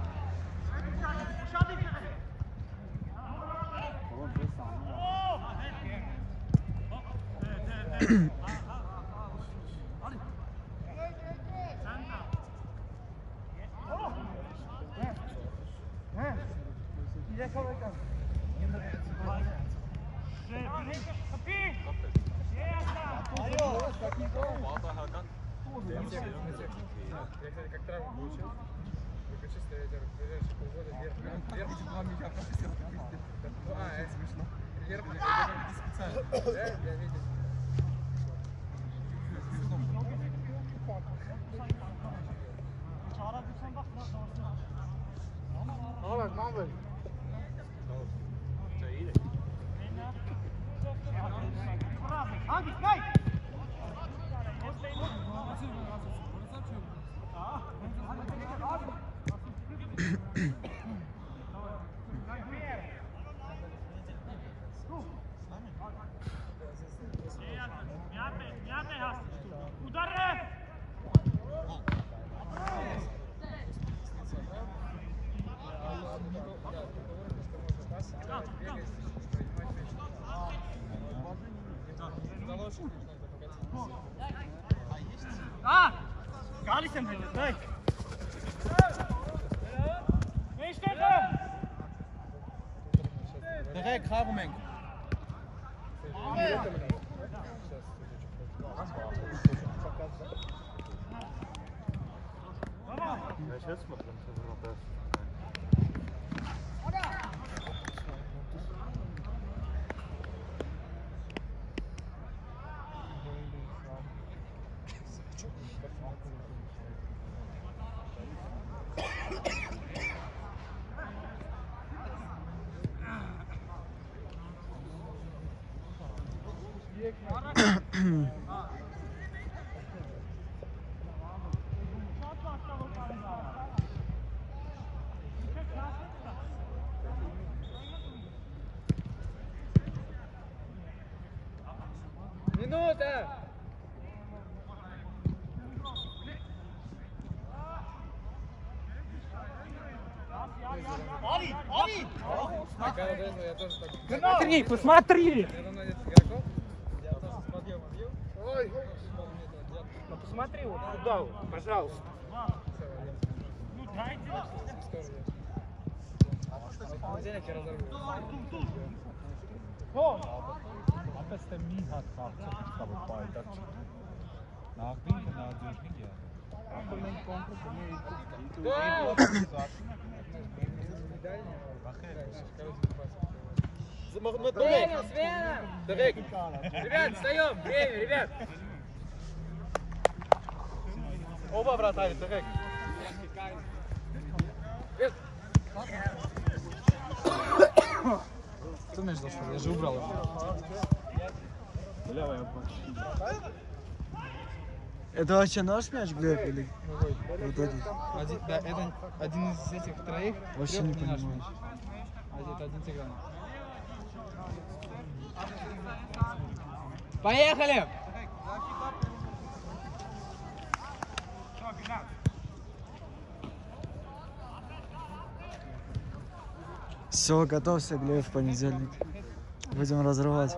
Я, кстати, как травму получил. Только чисто ветер. Ближайшие полгода вверх. Вверх. А, это смешно. Вверх. Это специально. Да, я видел. Ahmet, Mahmut. Hadi, gel. Ah! Gar nicht im Bild, nein! Wie steht er? Direkt, Rabumenko. Я сейчас смотрю, что Минута! Ali, Ali! Посмотри, посмотри! Ну посмотри вот туда вот, пожалуйста. О! Время, смена! Ребят, встаем! Время, ребят! Оба вратаря, direkt. Кто мяч зашел? Я же убрал его. Это вообще наш мяч, Глеб, или? Вот этот. Один, да, это один из этих троих. Вообще Трёх не наш понимаю. мяч. А это один Тигран. Поехали! Все, готовься, Глеб, в понедельник. Будем разрывать.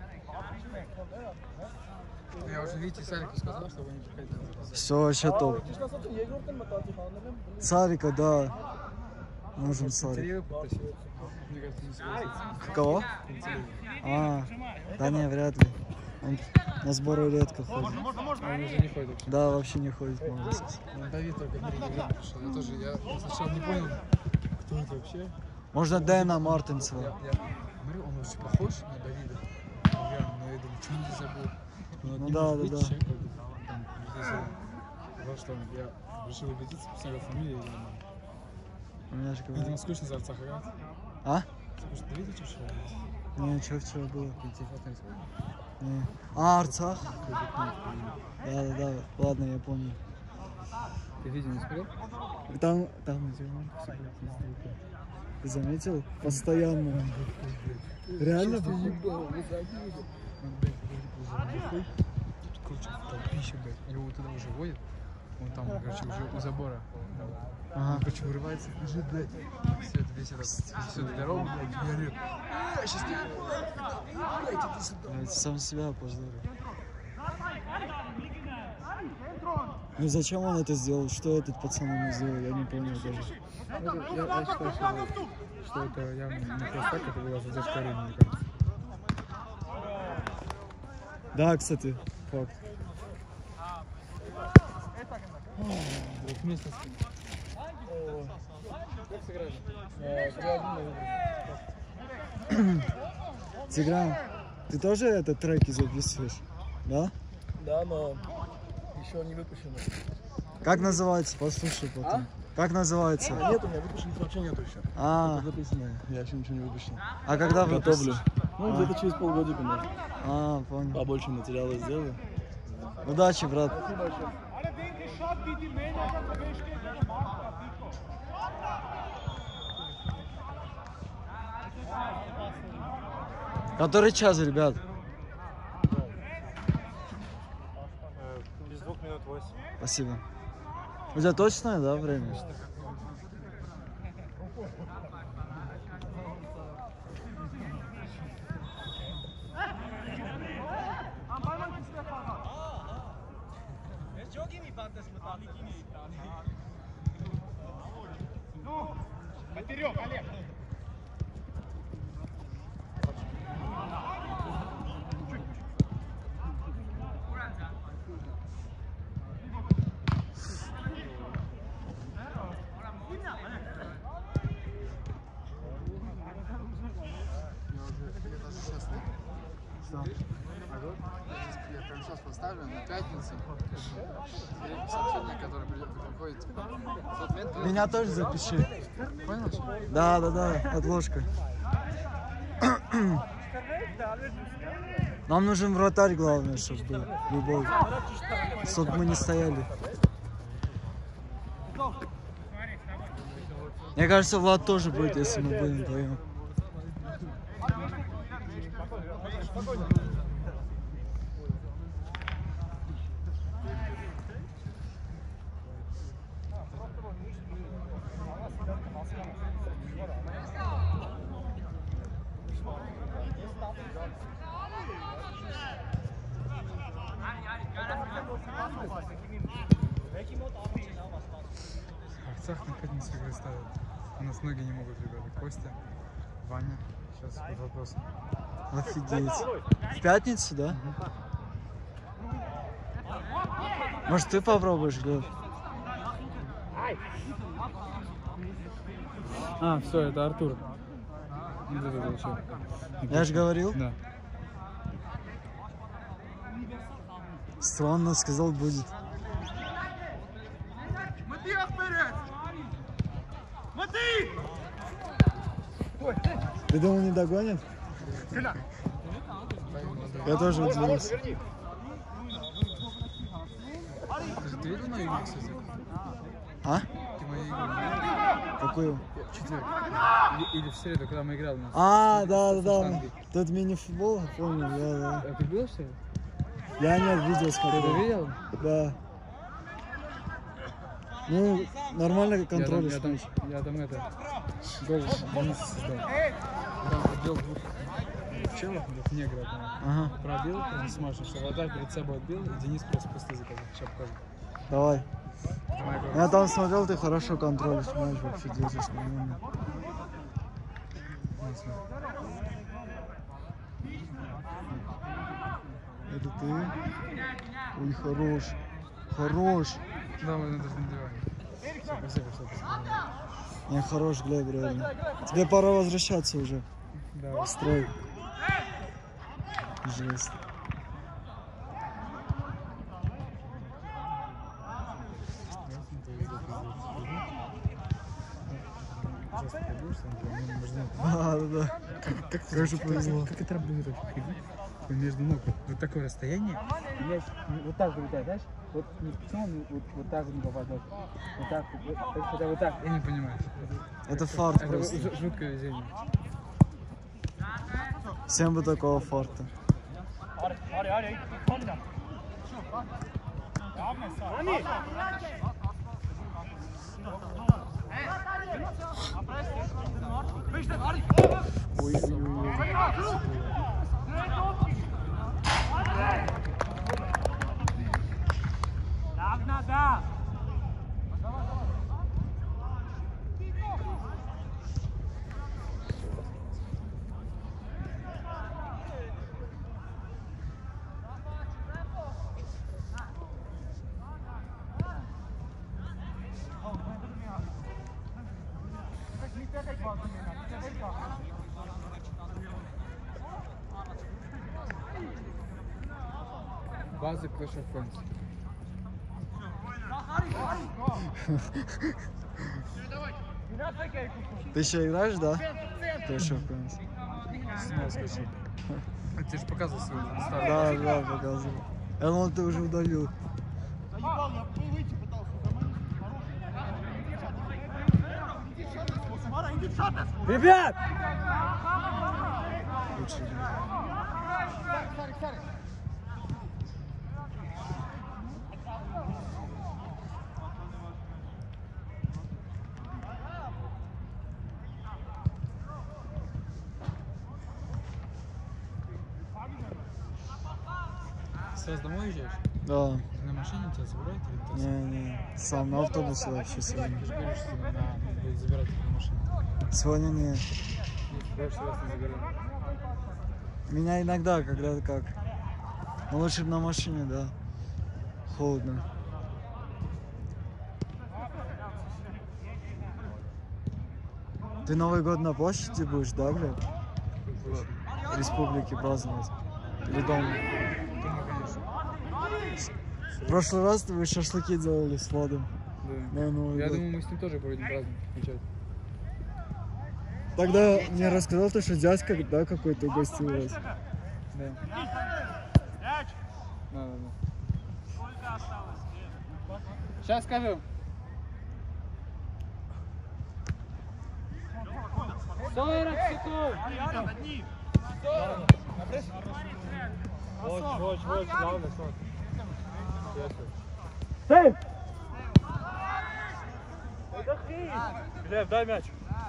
Я уже, видите, Сарику сказал, чтобы они приходили. Все, вообще топ. Сарика, да. Нужен сорик. Пантелеева попросил. Мне кажется, не согласится. Кого? Пантелеева. А, да не, вряд ли. Он на сборы редко ходит. А он уже не ходит вообще. Да, вообще не ходит, можно сказать. Ну, Давид только на игру пришел. Я тоже, я сначала не понял, кто это вообще. Можно Дэна Я, Мартинсова. я смотрю, он очень похож на Давида. Реально, но я думаю, что он не забыл. Ну не да, может да, быть да. человек, как бы, там, здесь, во что он, я решил убедиться, посмотрел фамилию и нормально. У меня же Видимо, говорит. скучно за отца играть. А? Скучно, ты видишь, что играть? Не, что вчера было? Тебе фото не смотрел? Не. А, Арцах? Да, да, да. Ладно, я помню. Ты видео не смотрел? Там, там, ты заметил? Постоянно. Реально? Он, блядь, выходит, короче, толпище, блядь. Его туда уже водят. Он там, короче, уже у забора. Ага. Он, короче, вырывается, бежит, блядь. Все это, весь этот, всю эту дорогу, блядь, и орёт. «Э, сейчас ты, блядь, иди сюда». Блядь, сам себя опоздал. Ну зачем он это сделал? Что этот пацан ему сделал? Я не понял даже. Ну, Я, я считаю, что, что это явно не просто так, это была задержка времени, мне кажется. Да, кстати, факт. Двухместный. Как сыграли? Тигран, ты тоже это треки записываешь? Да? Да, но еще не выпущено. Как называется? Послушай потом. Как называется? Нет, у меня выпущенных вообще нету еще. А, Записано. Я еще ничего не выпущен. а когда вы Готовлю. Ну, А. где-то через полгодика, может. А, понял. Побольше материала сделаю. Удачи, брат. Который час, ребят? Без двух минут восемь. Спасибо. У тебя точное, да, время? Поперек, Олег! Я прямо сейчас поставлю на пятницу. Сообщение, которое приходит в тот момент, когда... Меня тоже запиши. Понял? что? Да, да, да, отложка. Нам нужен вратарь, главное, чтобы был. Любой. Чтобы мы не стояли. Мне кажется, Влад тоже будет, если мы будем вдвоем. Арцах на пятницу игры ставят. У нас ноги не могут, ребята. Костя, Ваня. Сейчас под вопросом. Офигеть. В пятницу, да? Может, ты попробуешь, Глеб? А, все, это Артур. Вот это вот чё. Я же говорил. Да. Странно, сказал, будет. Ты думал, не догонит? Я тоже удивился. Ты видел мою игру, кстати? А? Ты мою игру не видел? Какую? В четверг. Или, или в среду, когда мы играли у нас. А, да, да, С да. Исландией. Тот мини-футбол, помню, да, да. А ты был, что ли? Я нет, видео Ты смотрел. видел? Да. Ну, нормально Я там, контролишь я там, мяч. я там это, гол Денис создал. Там отбил двух челов, двух негров. Ага. Пробил, прям смашно, что вратарь перед собой отбил, и Денис просто пусты заказал. Сейчас покажу. Давай. Давай, говори. Я там смотрел, ты хорошо контролишь мяч, вообще держишь нормально. Это ты? Ой, хорош. Хорош. Да, мы даже не деваем. Все, спасибо, все, спасибо. Не, хорош, Глеб, реально. Тебе пора возвращаться уже. Да. В строй. Жесть. Да, да, да. Как, как, Конечно, как, повезло. как это работает вообще? Ходить между ног, вот, вот такое расстояние. Мяч вот так залетает, знаешь? Вот не специально, вот, вот так вот не попадает. Вот так, вот, вот, хотя вот так. Я не понимаю. Это фарт Это просто. ж- жуткое везение. Всем бы такого фарта. Базы Clash of Clans. Ты еще играешь, да? Ты еще в конце. Снова скажи. А ты же показывал свой старый. Да, да, показывал. Я думал, ты уже удалил. Ребят! Лучше играть. Сейчас домой уезжаешь? Да. Ты на машине тебя забирают или ты сам? Не, не. Сам на автобусе вообще сегодня. Ты же говоришь, что на, будет забирать тебя на машине. Сегодня не. Больше раз не забирают. Меня иногда, когда как. Но лучше бы на машине, да. Холодно. Ты Новый год на площади будешь, да, блядь? В республике праздновать? Или дома? Дома, конечно. В прошлый раз вы шашлыки делали с Владом. Да. На Новый Я год. думаю, мы с ним тоже будем праздник отмечать. Тогда мне рассказал то, что дядька, да, какой-то угостил вас. Да. Да, да, да. Сейчас скажу. сорок секунд! Вот, вот, вот, главное, вот. Сейв! Глеб, дай мяч.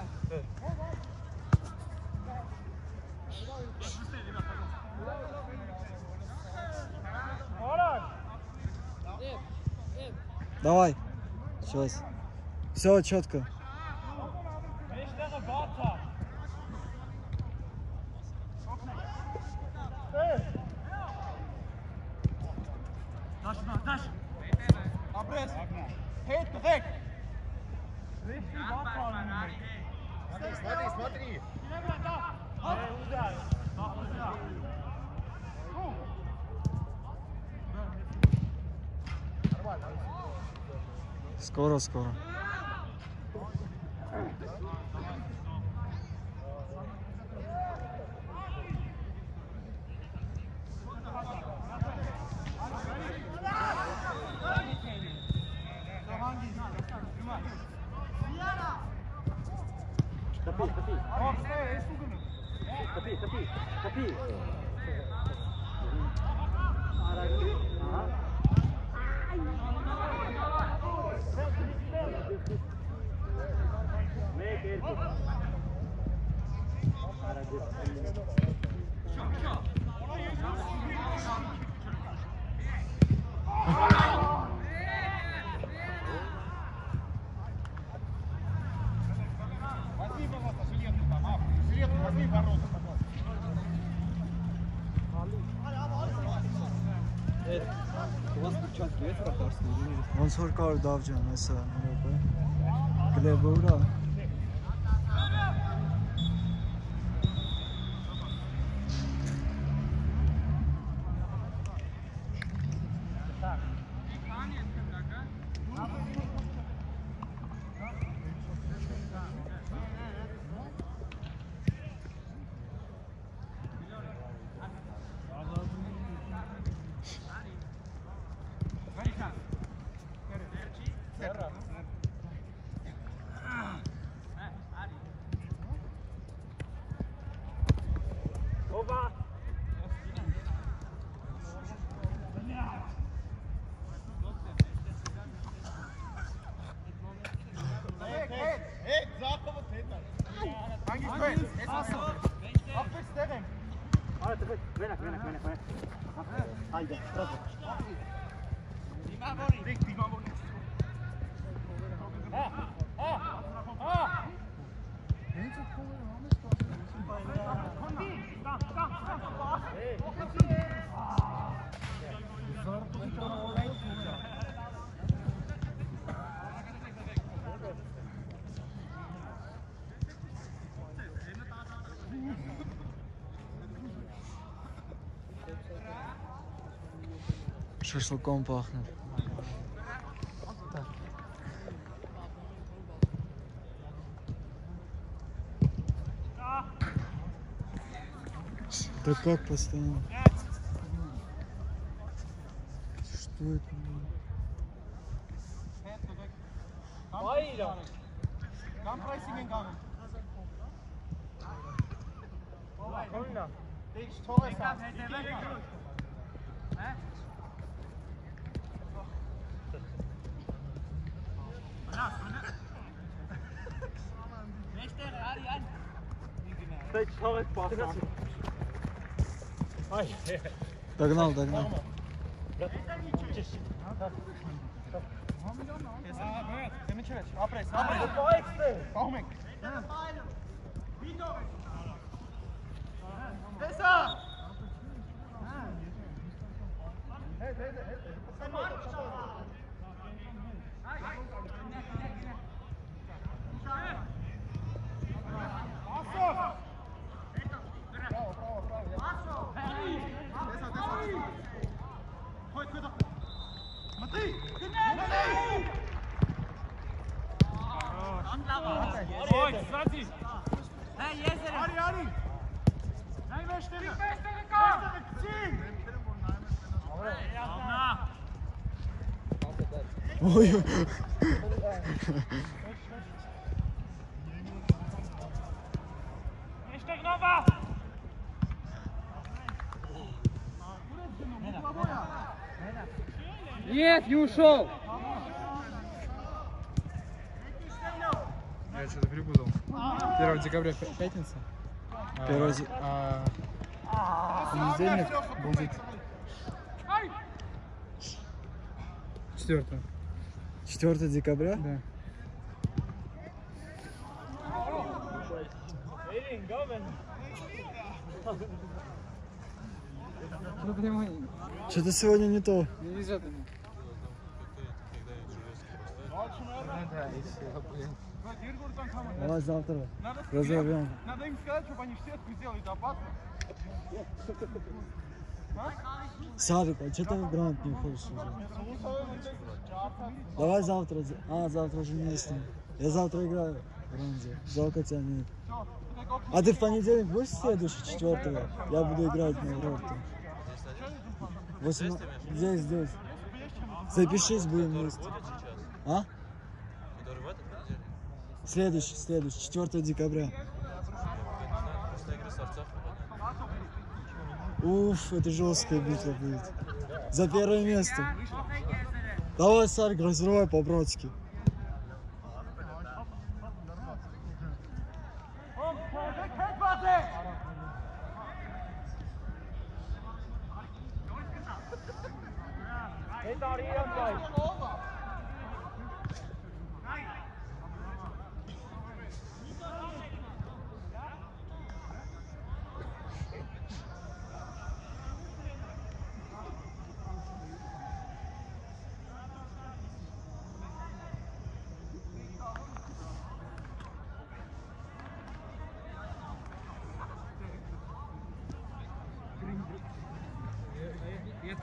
Давай. Сейчас. Все четко. Смотри, смотри. Скоро, скоро. Олег, возьми ворота, пожалуйста. Он сколько раз давджан, mesela. Gleba ura. Шашлыком пахнет. Да как постоянно? Что это? Hayır. Kan pressingen gangen. Oyna. Değiş, Torres al. Değiş, Torres pas. Догнал, догнал. Замечаешь? Апресс, апресс. Паумек. Теса! Ой, кстати. Ари, Ари! Najvešteri! Najvešteri! Ой. Ještě gnova! Нет, не ушел. Я что-то перепутал. первого декабря пя- пятница. Первого зе- А, а понедельник будет четвертого. четвёртого декабря? Да. Ну, прямо не Что-то сегодня не то. везет ему. Давай завтра разорвем. Надо им сказать, чтобы они в сетку сделали, это опасно. Савик, а что ты в грант не хочешь уже? Давай завтра. за- А, завтра уже не с ним. Я завтра играю в гранде. Жалко тебя нет. А ты в понедельник будешь следующий, четвертого? Я буду играть на Европе. Восемь... Здесь, здесь. Запишись, будем вместе. А? Следующий, следующий, четвёртого декабря. Уф, это жесткая битва будет. За первое место. Давай, Сарик, разрывай по-братски.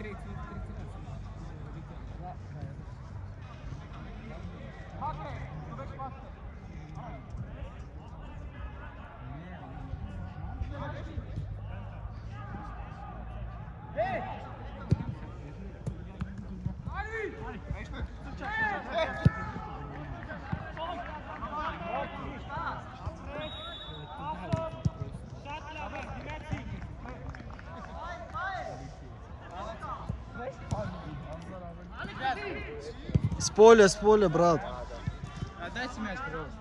С поля, с поля, брат. Отдайте мяч, пожалуйста.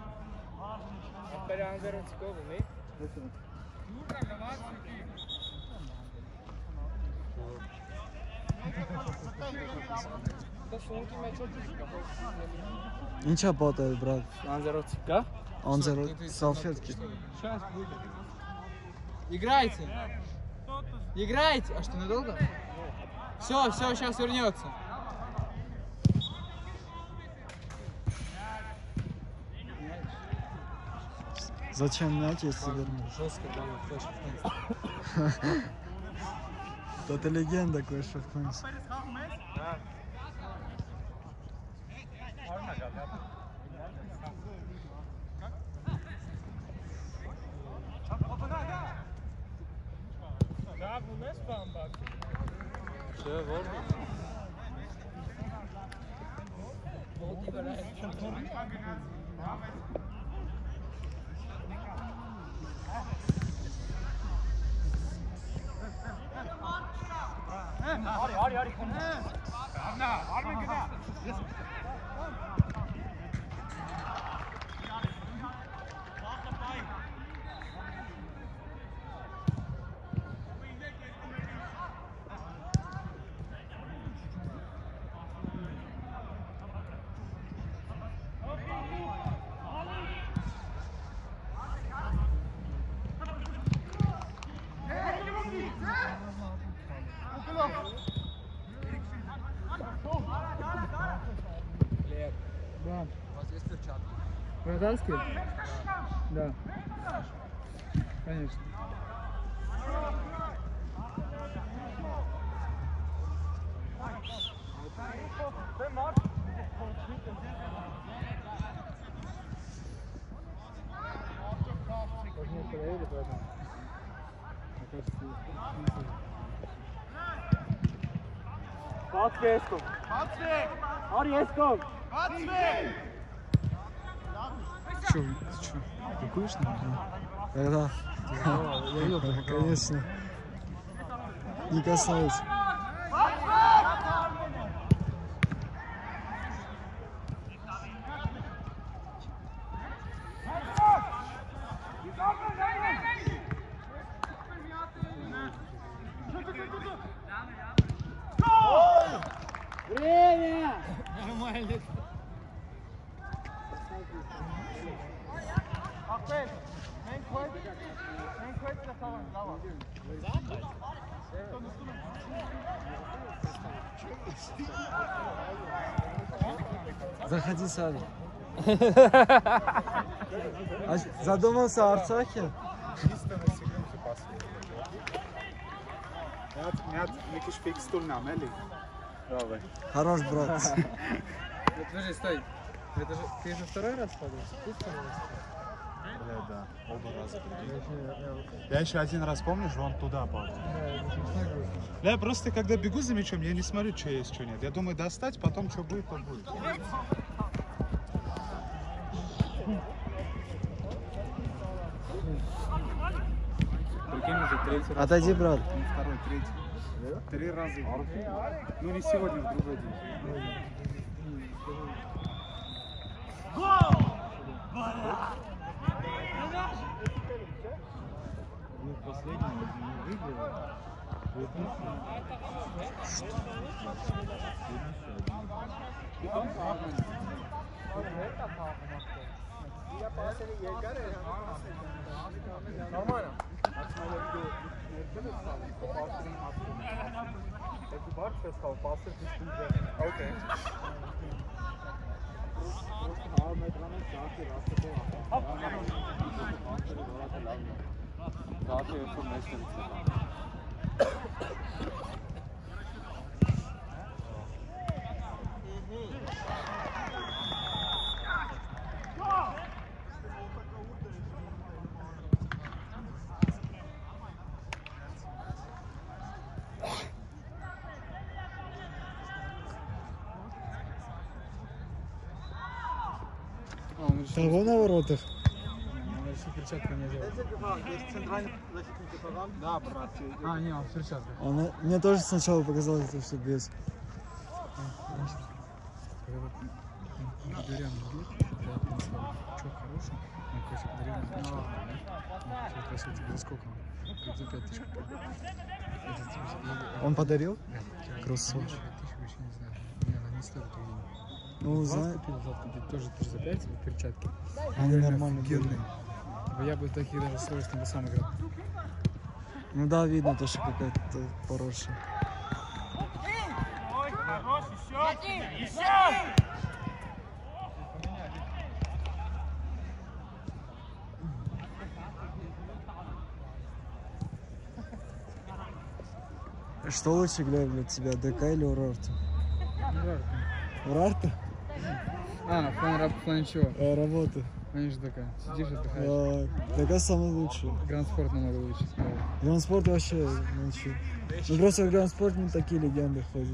Ничего потает, брат. Анзеровцика? Он за салфетки. Сейчас будет. Играйте. Играйте. А что, надолго? Все, все, сейчас вернется. Зачем мяч, если вернешь? Жестко там Clash of Clans. Это легенда Clash of Clans. Все, вот. Да. Вратарский? Да. Конечно. Можно проверить, поэтому. Мне кажется, Patrick! Patrick! Patrick! Patrick! Че, ты че, какуешь на меня? Когда? Конечно. Не касаюсь. Время! Нормально. Ahmet, men koydu. Men koydu da tamam, tamam. Заходи, Сави. А задумался о Арцахе? Хорош, брат. Подожди, стой. Это же, ты же второй раз падаешь? Ты второй раз? Бля, да, оба раза. Я еще один раз, помнишь, вон туда падал. Я просто, когда бегу за мячом, я не смотрю, что есть, что нет. Я думаю, достать, потом что будет, то будет. Прикинь, уже третий раз. Отойди, брат. Второй, третий. Три раза. Ну не сегодня, в другой день. Ну, последний не выиграл. Нормально. Окей. Он решил, Того на воротах. он решил перчатку не делать. Да, брат. А, не, он в перчатках. Она... Мне тоже сначала показалось, что без. Когда вот Дарьян бьет, я pensал, что хороший, он, короче, Дарьян перчатку, да? Он просил тебе за сколько? Говорит, за пять тысяч купил. Он подарил? Да, Кроссовки. тысяч вообще не знаю. Не, она не стоит так денег. Ну, Влад знаю. купил, Влад купил тоже тысяч за пять, вот перчатки. Они Реально нормально офигенные. были. Типа я бы таких даже с удовольствием бы сам играл. Ну да, видно то, что какая-то хорошая. Ой, хорош, еще! Еще! Что лучше, Глеб, для тебя, ДК или Урарта? Урарта? А, в плане, раб- в плане чего? Э, работа. Они же такая, сидишь, отдыхаешь. Э, ДК самый лучший. Гранд-спорт намного лучше. Гранд-спорт вообще молчу. Ну просто в Гранд-спорт не такие легенды ходят.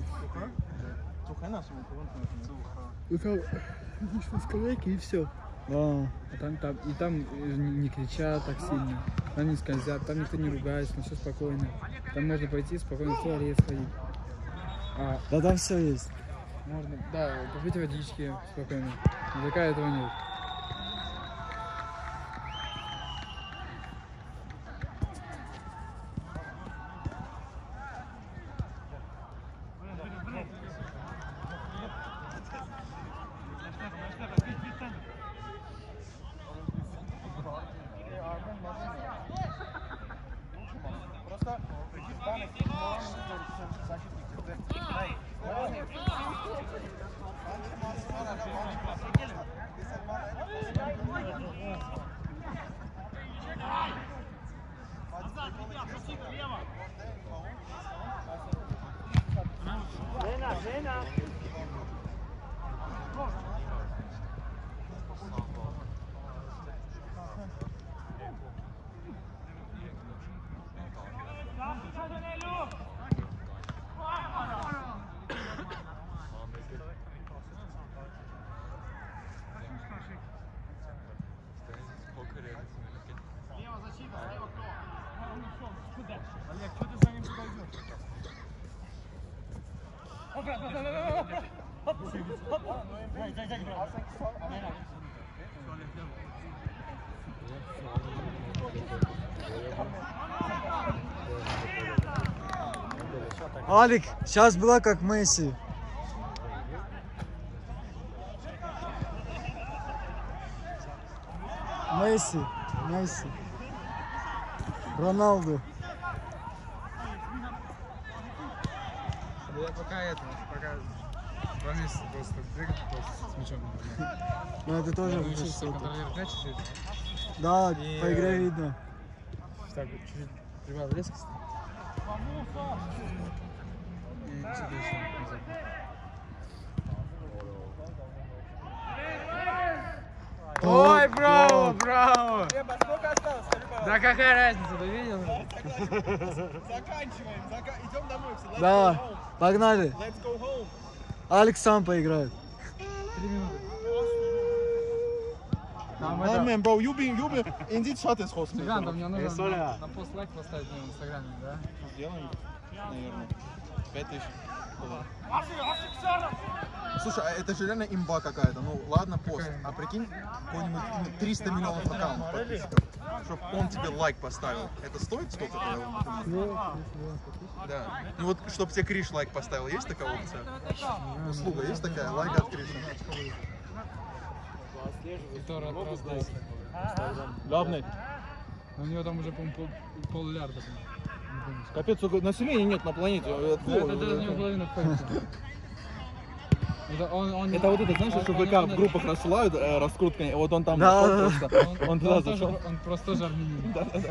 Ну там на скамейке и все. Да. А там, там, и там э, не, не кричат так сильно, там не скользят, там никто не ругается, там все спокойно. Там можно пойти спокойно в туалет сходить. А Да там все есть. можно, да, попить водички спокойно. На ДК этого нет. Алик, сейчас была как Месси. Месси, Месси. Роналду. Да я пока это, пока два месяца просто бегал просто с мячом. Ну это тоже Я научился что-то. контролировать мяч чуть-чуть. Да, И, по игре э, видно. Так, вот чуть-чуть прибавил резкости. И что-то еще не забыл. Ой, браво, браво! Да какая разница, ты видел? Заканчиваем. Зака- Идем домой. Все. Да, погнали. Let's go home. Алекс сам поиграет. Три минуты. Там Man, это... man, bro, you been, you been, иди что ты сход. Цыган, там мне нужно на, на пост лайк поставить на инстаграме, да? Сделаем, наверное, пять тысяч. Аши, Аши, Ксара! Слушай, а это же реально имба какая-то. Ну ладно, пост. Какая? А прикинь, какой-нибудь ну, триста миллионов аккаунтов подписчиков. Чтоб он тебе лайк поставил. Это стоит столько? Да. Ну вот, чтоб тебе Криш лайк поставил, есть такая опция? Услуга есть такая? Лайк от Криша. И то раз, раз десять. Главный. Но у него там уже, по-моему, пол, поллярда. Не помню. Капец, сколько населения нет на планете. Да, это даже не половина полностью. Это он, он, Это вот это, знаешь, он- что он- ВК он- в группах рассылают э, раскрутками, вот он там Да, зашел да, просто. Он, Он туда он тоже, зашел. он просто тоже армянин. Да, да, да.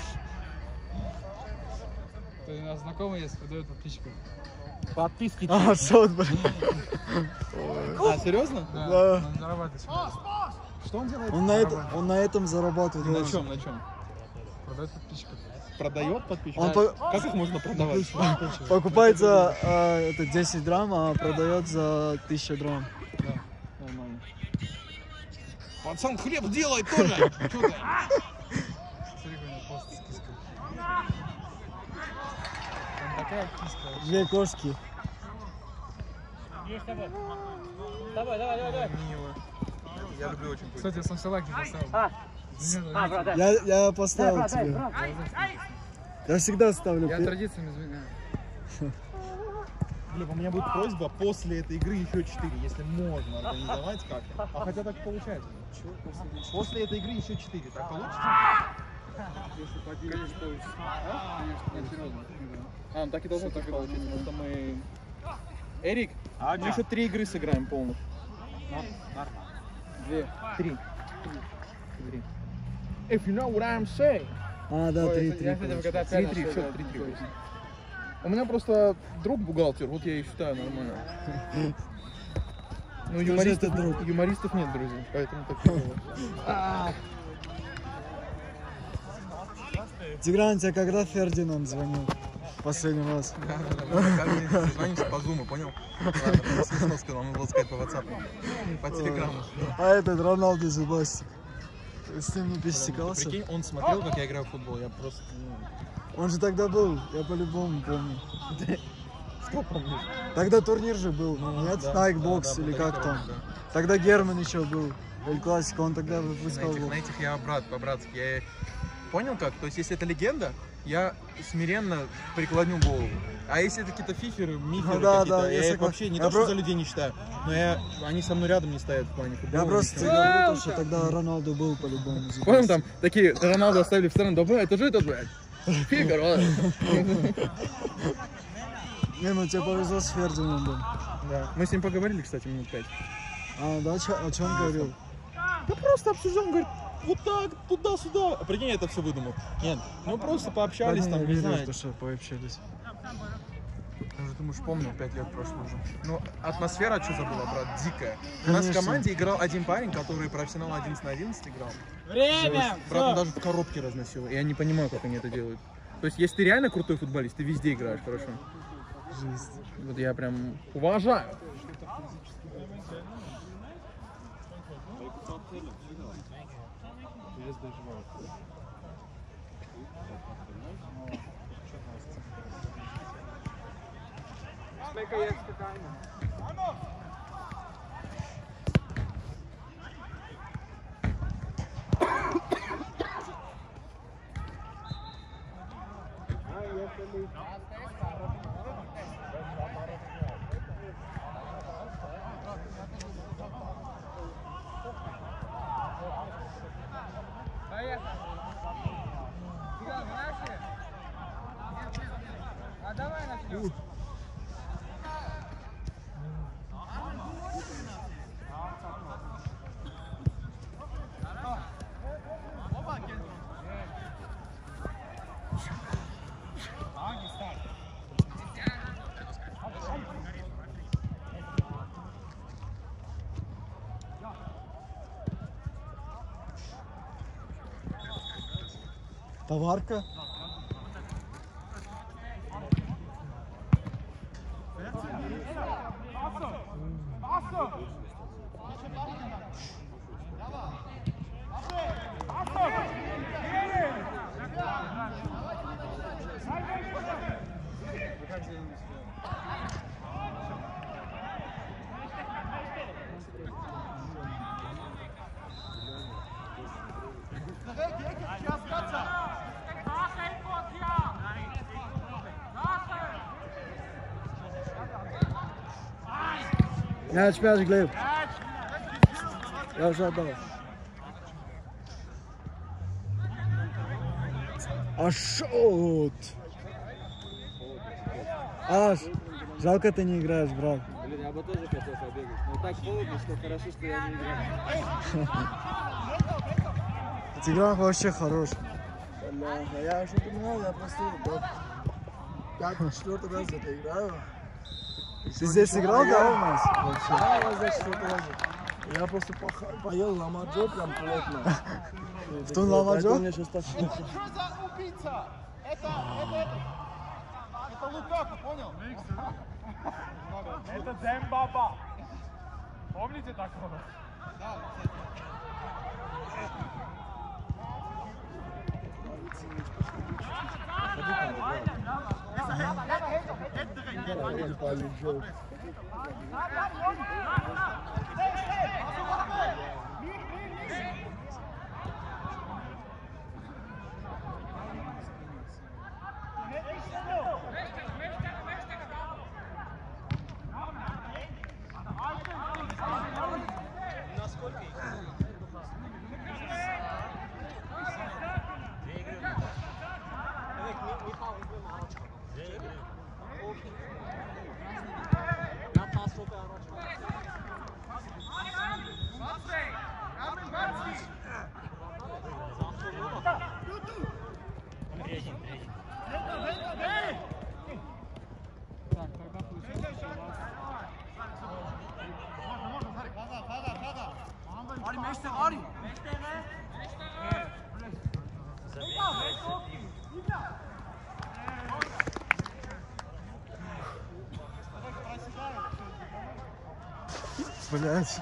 То есть у нас знакомый есть, продает подписчиков. Подписки. А, что блин. А, серьезно? Да, Да. он зарабатывает себе. Что он делает? Он на, этом, он на этом зарабатывает. На тоже. чем, на чем? Продает подписчиков. Продает подписчиков? Он по- Как их можно продавать? покупает за э, это десять драм, а продает за тысячу драм. Нормально. Пацан хлеб делает тоже. Чё ты? Смотри, какой у него пост с киской. Там такая киска. Две кошки. Давай, давай, давай, давай. Мило. Я люблю очень кушать. Кстати, я сам салат не поставил. А, Извини, а, брат, дай. Я, я поставил Брат, дай, тебе. брат. Я всегда ставлю. Я пе- традициями извиняюсь. Глеб, у меня будет просьба после этой игры еще четыре, если можно организовать как-то. А хотя так получается. После этой игры еще четыре. Так получится? Если победишь, конечно, получится. Конечно, нет, серьезно. А, ну так и должно так получиться, потому что мы... Эрик, А, мы еще три игры сыграем полных. Две. Три. Три. If you know what I'm saying. А, да, Ой, три, я, три. кстати, в GTA Три, пять три, нашел, счет да, три, три. точно. У меня просто друг бухгалтер, вот я и считаю нормально. Ну, юмористов, это друг? юмористов нет, друзья, поэтому так было. Тигран, тебе когда Фердинанд звонил? Последний раз. Звонимся по зуму, понял? Ладно, смешно сказал, он надо сказать по ватсапу. По телеграмму. А этот Роналду Зубастик. С ним не пересекался? Прикинь, он смотрел, как я играю в футбол, я просто... ну, Он же тогда был, я по-любому помню. Что помнишь? Тогда турнир же был, нет? да, Nike да, Box да, или да, как да, там. да. Тогда Герман еще был. Эль Классико, он тогда На выпускал. этих, гол. на этих я брат, по-братски. Я понял как? То есть, если это легенда, я смиренно преклоню голову. А если это какие-то фиферы, миферы Ну да, какие-то, да, я я их согласен. вообще не Я то, что про- за людей не считаю, но я, они со мной рядом не стоят в плане футбола. Я просто ничего. тебе говорю, то, что тогда Роналду был по-любому. Зубастик. Понял, там такие Роналду оставили в сторону, да бля, это же этот, блядь. Фигар, ладно. Не, ну тебе повезло с Фердинандом. Да. Мы с ним поговорили, кстати, минут пять. А, да, чё- о чем говорил? Да просто обсуждаем, говорит, вот так, туда-сюда. А прикинь, я это все выдумал. Нет, ну просто пообщались Да, там, не верю, знаю. то, что пообщались. Я уже, думаешь, помню, пять лет прошло уже. Ну, атмосфера, что забыла, брат, дикая. У нас в Конечно. команде играл один парень, который профессионал одиннадцать на одиннадцать играл. Время! Брат, он даже в коробке разносил. Я не понимаю, как они это делают. То есть, если ты реально крутой футболист, ты везде играешь хорошо. Жизнь. Вот я прям уважаю. А давай начнем. Товарка? Мяч, мяч, Глеб. Я уже отдал. Ашот! Аш, жалко ты не играешь, брат. Блин, я бы тоже хотел побегать. Но так холодно, что хорошо, что я не играю. Тигран вообще хорош. Бля, я уже понимал, я просто пятый, четвертый раз это играю. Ты здесь играл, да, у нас? Вообще. Да, я здесь четвертый раз. Я просто пох- поел ламаджо прям плотно. В том ламаджо? У меня сейчас так... Что за убийца? Это, это, это. Это Лукаку, понял? Это Дембаба. Помните такого? Так, тогда получается, что у вас... Блять.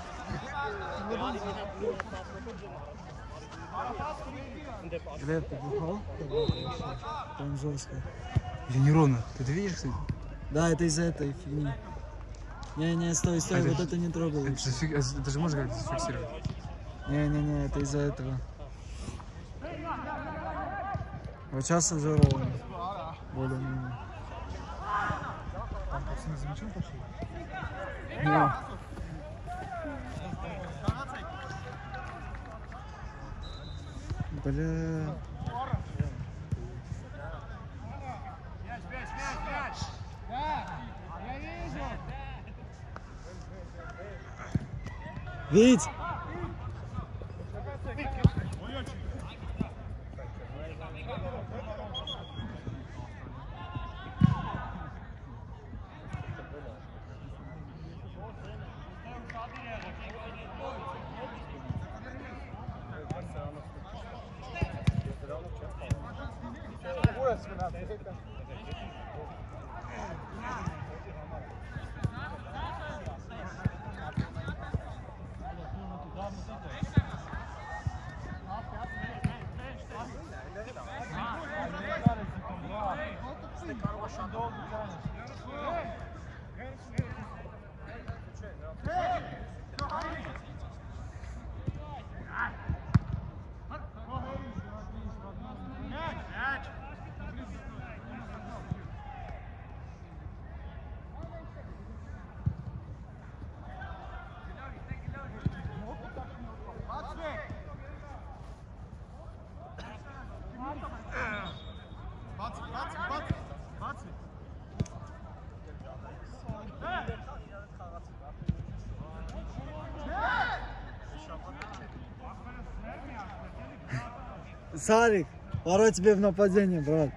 Глеб, ты бухал? Там жестко. Или неровно. Ты это видишь, кстати? Да, это из-за этой фигни. Не-не, стой, стой, А вот это это не трогай. Это же, фиг- это же можно как-то зафиксировать. Не-не-не, это из-за этого. Вот сейчас уже ровно. Более-менее. Там пацаны за мячом пошли? Не. Бля. Вить! Сарик, пора тебе в нападение, брат.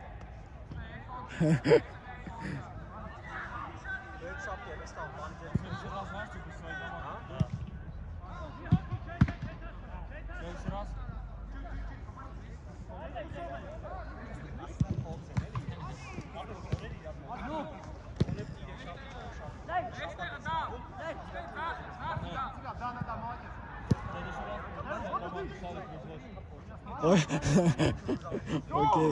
Ой. Окей.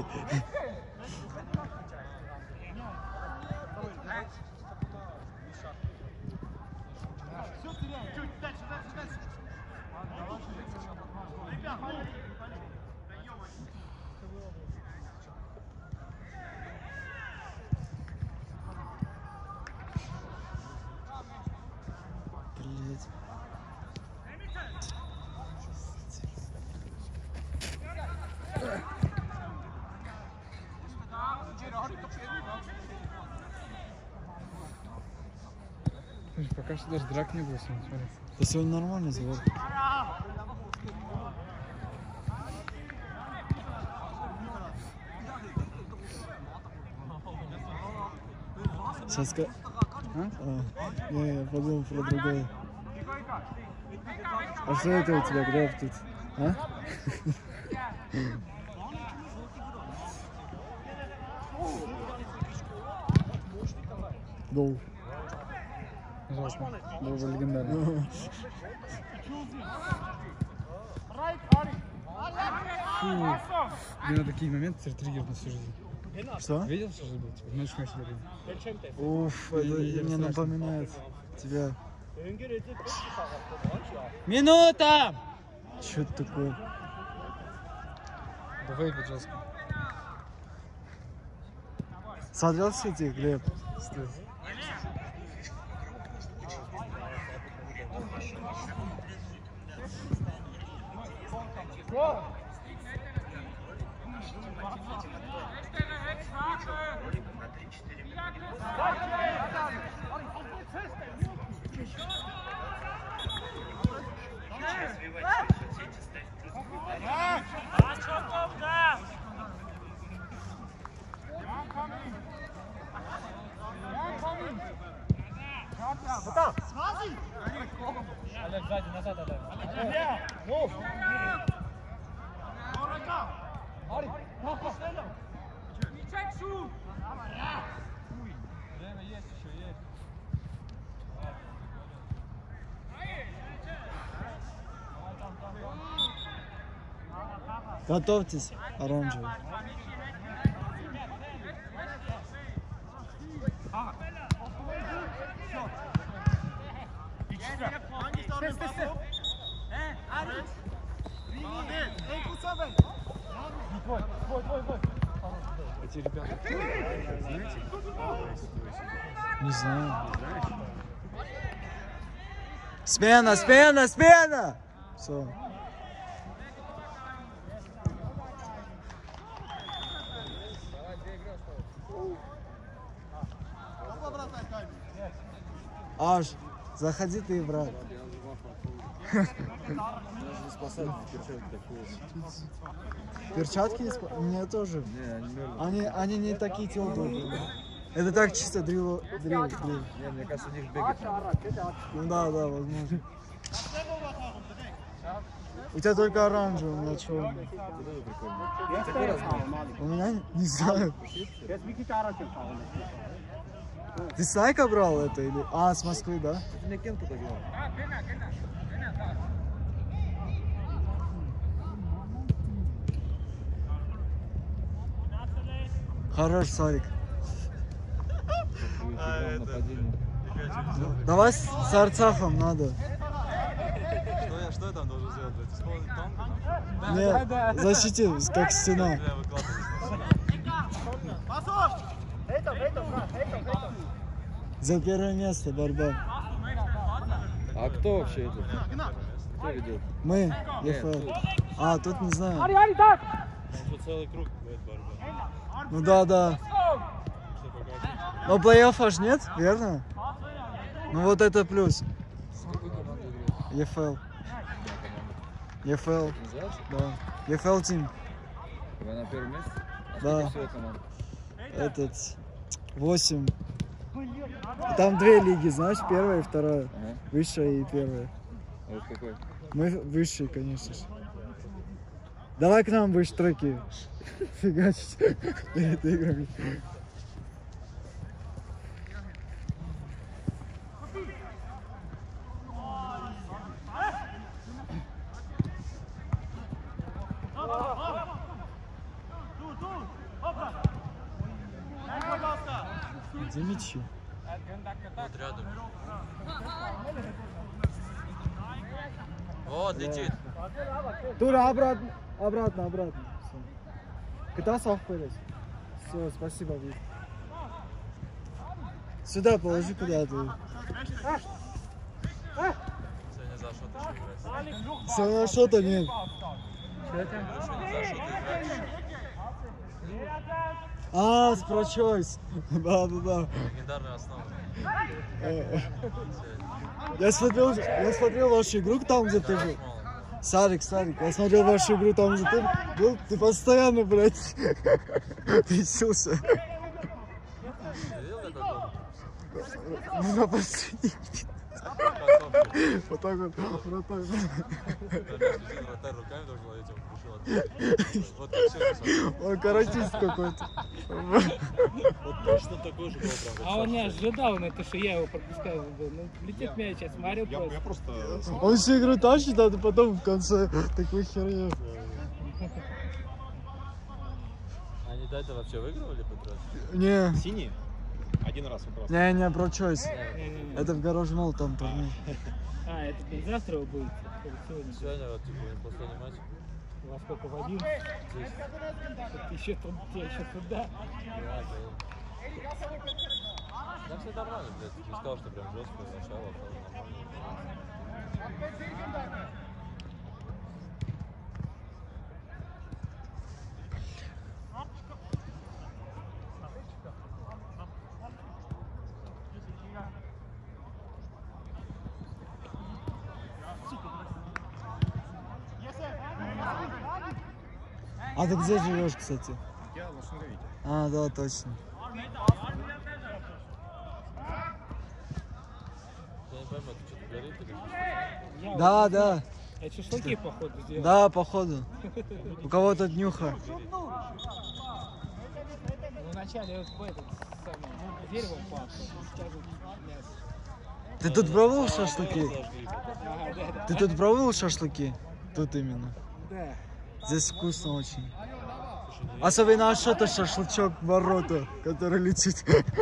Блять. Слушай, пока что даже драк не было сегодня, смотри. Да сегодня нормально звук. Сейчас ка... А? А, не, я подумал про другое. А что это у тебя, Глеб, тут? А? Гол. Ужасно. Было бы легендарно. Фу. Блин, такие моменты триггерят на всю жизнь. Что? Видел, что же было? Типа, в ночь ночь Уф, это не мне страшно. напоминает тебя. Минута! Что это такое? Да выиграть жестко. Смотрел Сити, Глеб? Стоит. Олег, сзади, назад, Олег. Время есть еще, есть. Готовьтесь, оранжевый. Эти ребята, знаете? Не знаю. Смена, смена, смена! Все. Аж, заходи ты, брат. Перчатки есть? Мне тоже. Они, они не такие теплые. Это так чисто дрил, дрил, дрил. Не, мне кажется, у них бегать. Ну да, да, возможно. У тебя только оранжевый, у меня черный. У меня не знаю. Ты с Найка брал это или? А, с Москвы, да? Это мне Кенка доделал. Хорош, Сарик. Давай с, с Арцахом надо. Что я, что я там должен сделать? Исполнить тон? Нет, защити, как стена. За первое место борьба. А кто вообще это? Кто ведет? Мы, ЕФЛ. А, тут не знаю. Что целый круг будет борьба. Ну да, да. Но плей-офф аж нет, верно? Ну вот это плюс. ЕФЛ. ЕФЛ, да. ЕФЛ Team. Вы на первом месте? Да. Всего команд? Этот восемь. Там две лиги, знаешь, первая и вторая. Ага. Высшая и первая. А вот какой? Мы высшие, конечно же. Давай к нам будешь треки фигачить перед играми. Где мячи? Вот рядом. Вот летит. Тура, обратно, обратно, обратно. Когда совпадет? Все, спасибо, Вик. Сюда положи куда-то. Сегодня за что ты играешь? Все, что-то нет. Сегодня за что ты играешь? А, с прочойс. Да, да, да. Легендарная основа. Я смотрел, я смотрел вашу игру там, где ты был. Сарик, Сарик, я смотрел вашу игру там, где ты был. Ты постоянно, блядь, бесился. Видел, какой гол? Ну, на последний. Вот так вот, вратарь. Вратарь руками должен ловить, он пришел. Вот так все. Он каратист какой-то. Вот точно такой же был прям. А он не ожидал на то, что я его пропускаю. Ну, летит мяч, я смотрю Я, я просто. просто... Он всю игру тащит, а ты потом в конце такой херню. Они до этого вообще выигрывали хоть раз? Не, Синий? Один раз вопрос. не, не, про choice. Не-не-не. Это в гараж мол там турнир. А, это блин, завтра будет? Или сегодня? Сегодня вот типа последний матч. Во сколько, в один? Ты еще тут, ты еще туда. Да, да все нормально, блядь. Не сказал, что прям жесткое начало, нормально. А ты где живешь, кстати? Я в Ашнуровите. А, да, точно. Я не пойму, это что-то горит или что? Да, да, Я шашлыки, походу, сделал. да, походу. У кого-то днюха. Ну, вначале вот в этот самый, деревом пахло. Сейчас вот мясо. Ты тут пробовал шашлыки? Ага, да, да. Ты тут пробовал шашлыки? Тут именно. Да. Здесь вкусно очень. Особенно что-то шашлычок ворота, который летит.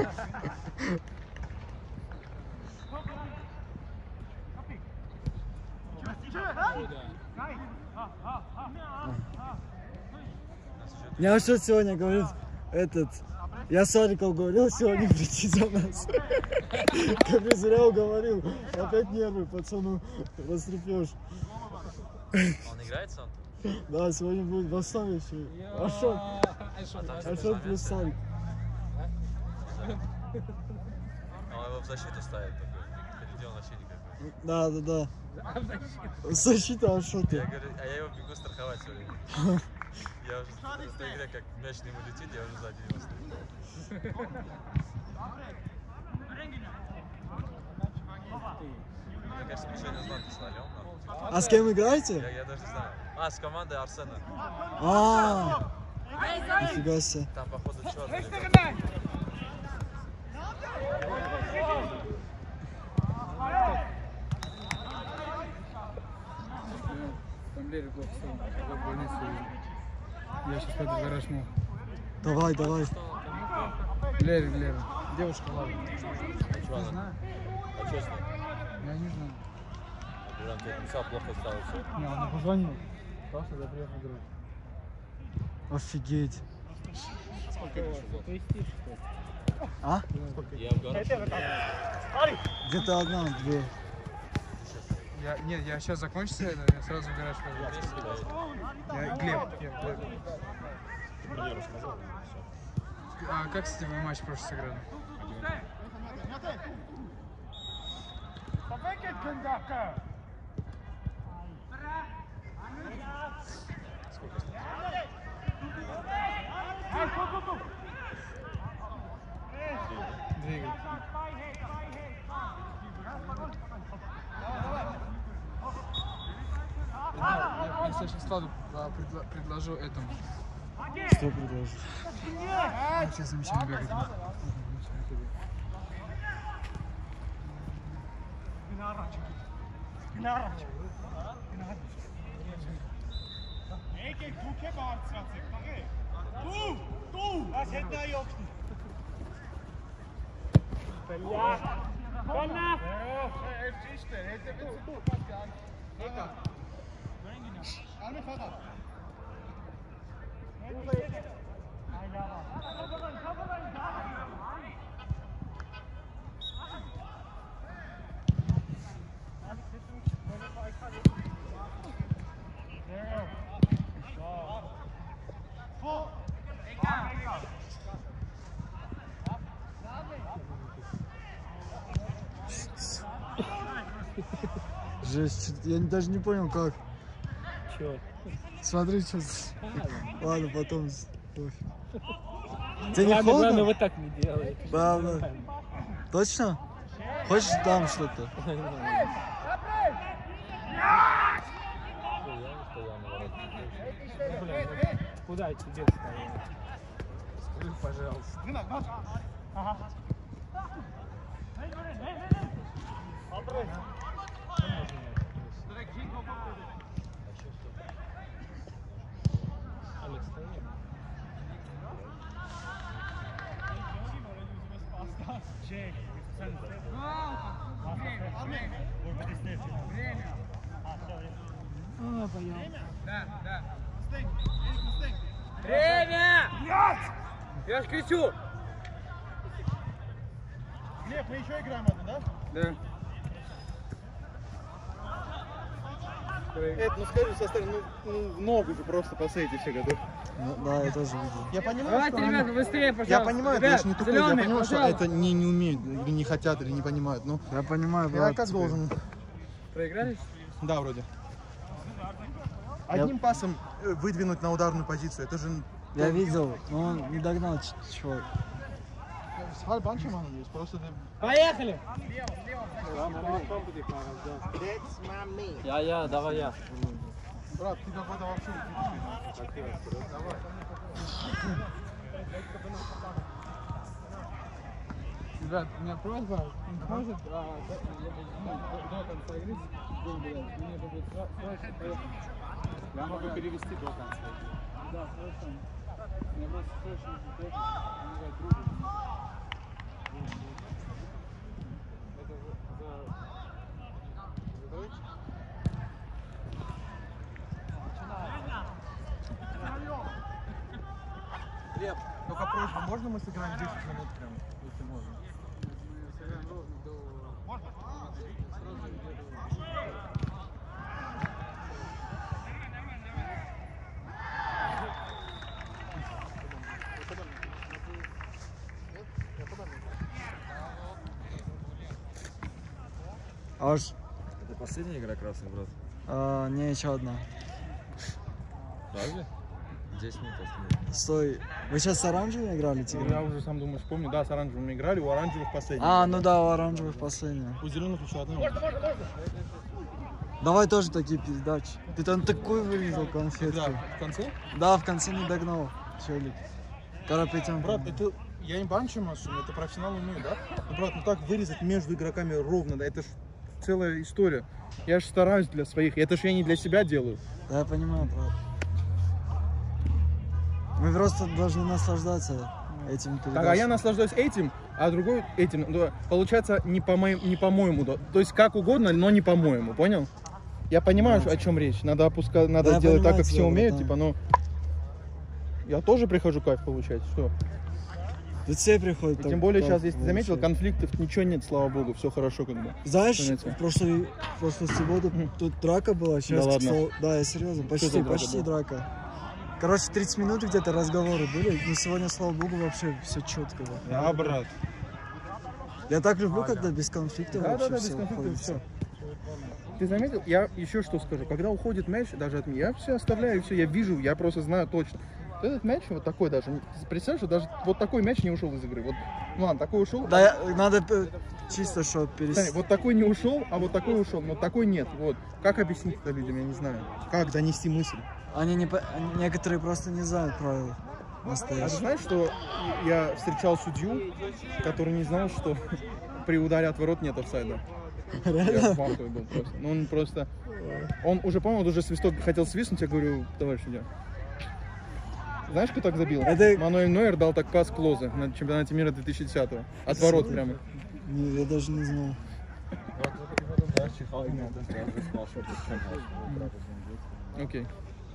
Мне что сегодня говорит этот... Я Сариков говорил сегодня прийти за нас. Как зря уговорил. Опять нервы, пацану растрепешь. Он играет сам? Да, сегодня будет в основе еще. Ашот. Ашот плюс Сарик. А он его в защиту ставит такой. Впереди он вообще никакой. Да, да, да. Защита Ашота. Я говорю, а я его бегу страховать все время. Я уже в той игре, как мяч не ему летит, я уже сзади его стою. Мне кажется, мы сегодня знатно сольем. А с кем Я, играете? я даже не знаю. А, с командой Арсена. А, нифига себе. Там, походу, черный. Там Лерик плохо стал. Я в больницу увидел. Я сейчас пойду в гараж мол. Давай, давай. Лерик, Лерик. Девушка, ладно. Чего она? знаю. А что с ней? Я не знаю. Прям тебе писал, плохо стало, все. Не, она позвонила. Сказал, что я приехал играть. Офигеть. Сколько у вас? Ты истишь, что ли? А? Я в гараж. Где-то одна, две. Я, нет, я сейчас закончится это, я сразу в гараж пойду. Вместе играете? Я Глеб. Я, Глеб. Мне рассказал, все. А как, кстати, вы матч прошлый сыграли? Двигай. Я, я сейчас Владу а, предло- предложу этому. Что предложишь? Ну, сейчас замечательно бегать. Жесть, чё- я даже не понял как. Чё? Смотри, что... А, Ладно, потом... с- пофиг. Тебе не главное, главное, холодно? вот так не делай. Да, да. Точно? Хочешь там что-то? Я не стоял на воротах. Куда тебе стоять? перерыв, пожалуйста. Время! Я ж кричу! Глеб, мы еще играем одну, да? Да. Это, ну скажи, со стороны, ну, ну, в ногу же просто посадите все году. Ну, да, я тоже видел. Я понимаю, Давайте, что ребята, они- быстрее, пожалуйста. Я понимаю, Ребят, я же не тупой, я зеленый, понимаю, что пожалуйста. это не, не умеют, или не хотят, или не понимают. Ну, Я понимаю, я брат, как теперь. должен? Проигрались? Да, вроде. Одним пасом э, выдвинуть на ударную позицию, это же... Я видел, но он не догнал ч- чувак. С Хальбанчем оно есть, просто... ты- Поехали! Я, я, давай я. Брат, ты об этом вообще не кричишь. Давай. Ребят, у меня просьба, он может а, до, ну, до, до конца игры гол брать? Мне это будет сра- срочно поехать. Я могу перевести до конца игры. Да, срочно. Мне просто срочно нужно поехать, помогать другу. Это за... за... задачу? Глеб, только просьба, можно мы сыграем десять минут прям, если можно? Мы сыграем ровно до... Можно? Сразу где-то... Аж, Это последняя игра красный, брат? а, не, еще одна. Правда? десять минут осталось. Стой, вы сейчас с оранжевыми играли, Я Тигран? уже сам думаю, вспомню, да, с оранжевыми играли, у оранжевых последний. А, ну да, у оранжевых последняя. У зеленых еще одна. Давай тоже такие передачи. Ты там такой вырезал конфетку. Да, в конце? Да, в конце не догнал, челик. Карапетян. Брат, это я не банчу машину, это профессионал умеет, да? Ну, брат, ну так вырезать между игроками ровно, да, это ж целая история. Я же стараюсь для своих, это ж я не для себя делаю. Да, я понимаю, брат. Мы просто должны наслаждаться этим передачами. Так, а я наслаждаюсь этим, а другой этим. Ну, получается, не по моему, не по-моему, да. То есть как угодно, но не по-моему, понял? Я понимаю, о чем речь. Надо опускать, надо Да, я делать так, понимаю как все тебя, умеют, братан. типа, но я тоже прихожу кайф получать. Что? Тут все приходят. И так- тем более так сейчас, если ты заметил, получать. конфликтов ничего нет, слава богу, все хорошо как бы. Знаешь, Становится. в прошлую, в прошлую субботу тут драка была, сейчас Да ладно? стал- да, я серьезно, почти, за драка почти была? драка. Короче, тридцать минут где-то разговоры были, но сегодня, слава богу, вообще все четко. было. Да, брат. Я так люблю, когда без конфликтов Да, вообще да, да, без все конфликтов все. Ты заметил? Я еще что скажу. Когда уходит мяч, даже от меня, я все оставляю, все, я вижу, я просто знаю точно. Вот этот мяч вот такой даже, ты представляешь, что даже вот такой мяч не ушел из игры. Вот, ну ладно, такой ушел. Да, я- надо э, чисто, что Смотри, перес... вот такой не ушел, а вот такой ушел, но такой нет. Вот. Как объяснить это людям, я не знаю. Как донести мысль? Они не, по- они- некоторые просто не знают правил А ты настоящих. знаешь, что я встречал судью, который не знал, что при ударе от ворот нет офсайда? Я в ахуе был просто. Ну он просто... Он уже, по-моему, он уже свисток хотел свистнуть, я говорю, товарищ судья. Знаешь, кто так забил? Это- Мануэль Нойер дал так пас Клозе на чемпионате мира две тысячи десятого. От ворот прямо. Не, я даже не знал. Окей.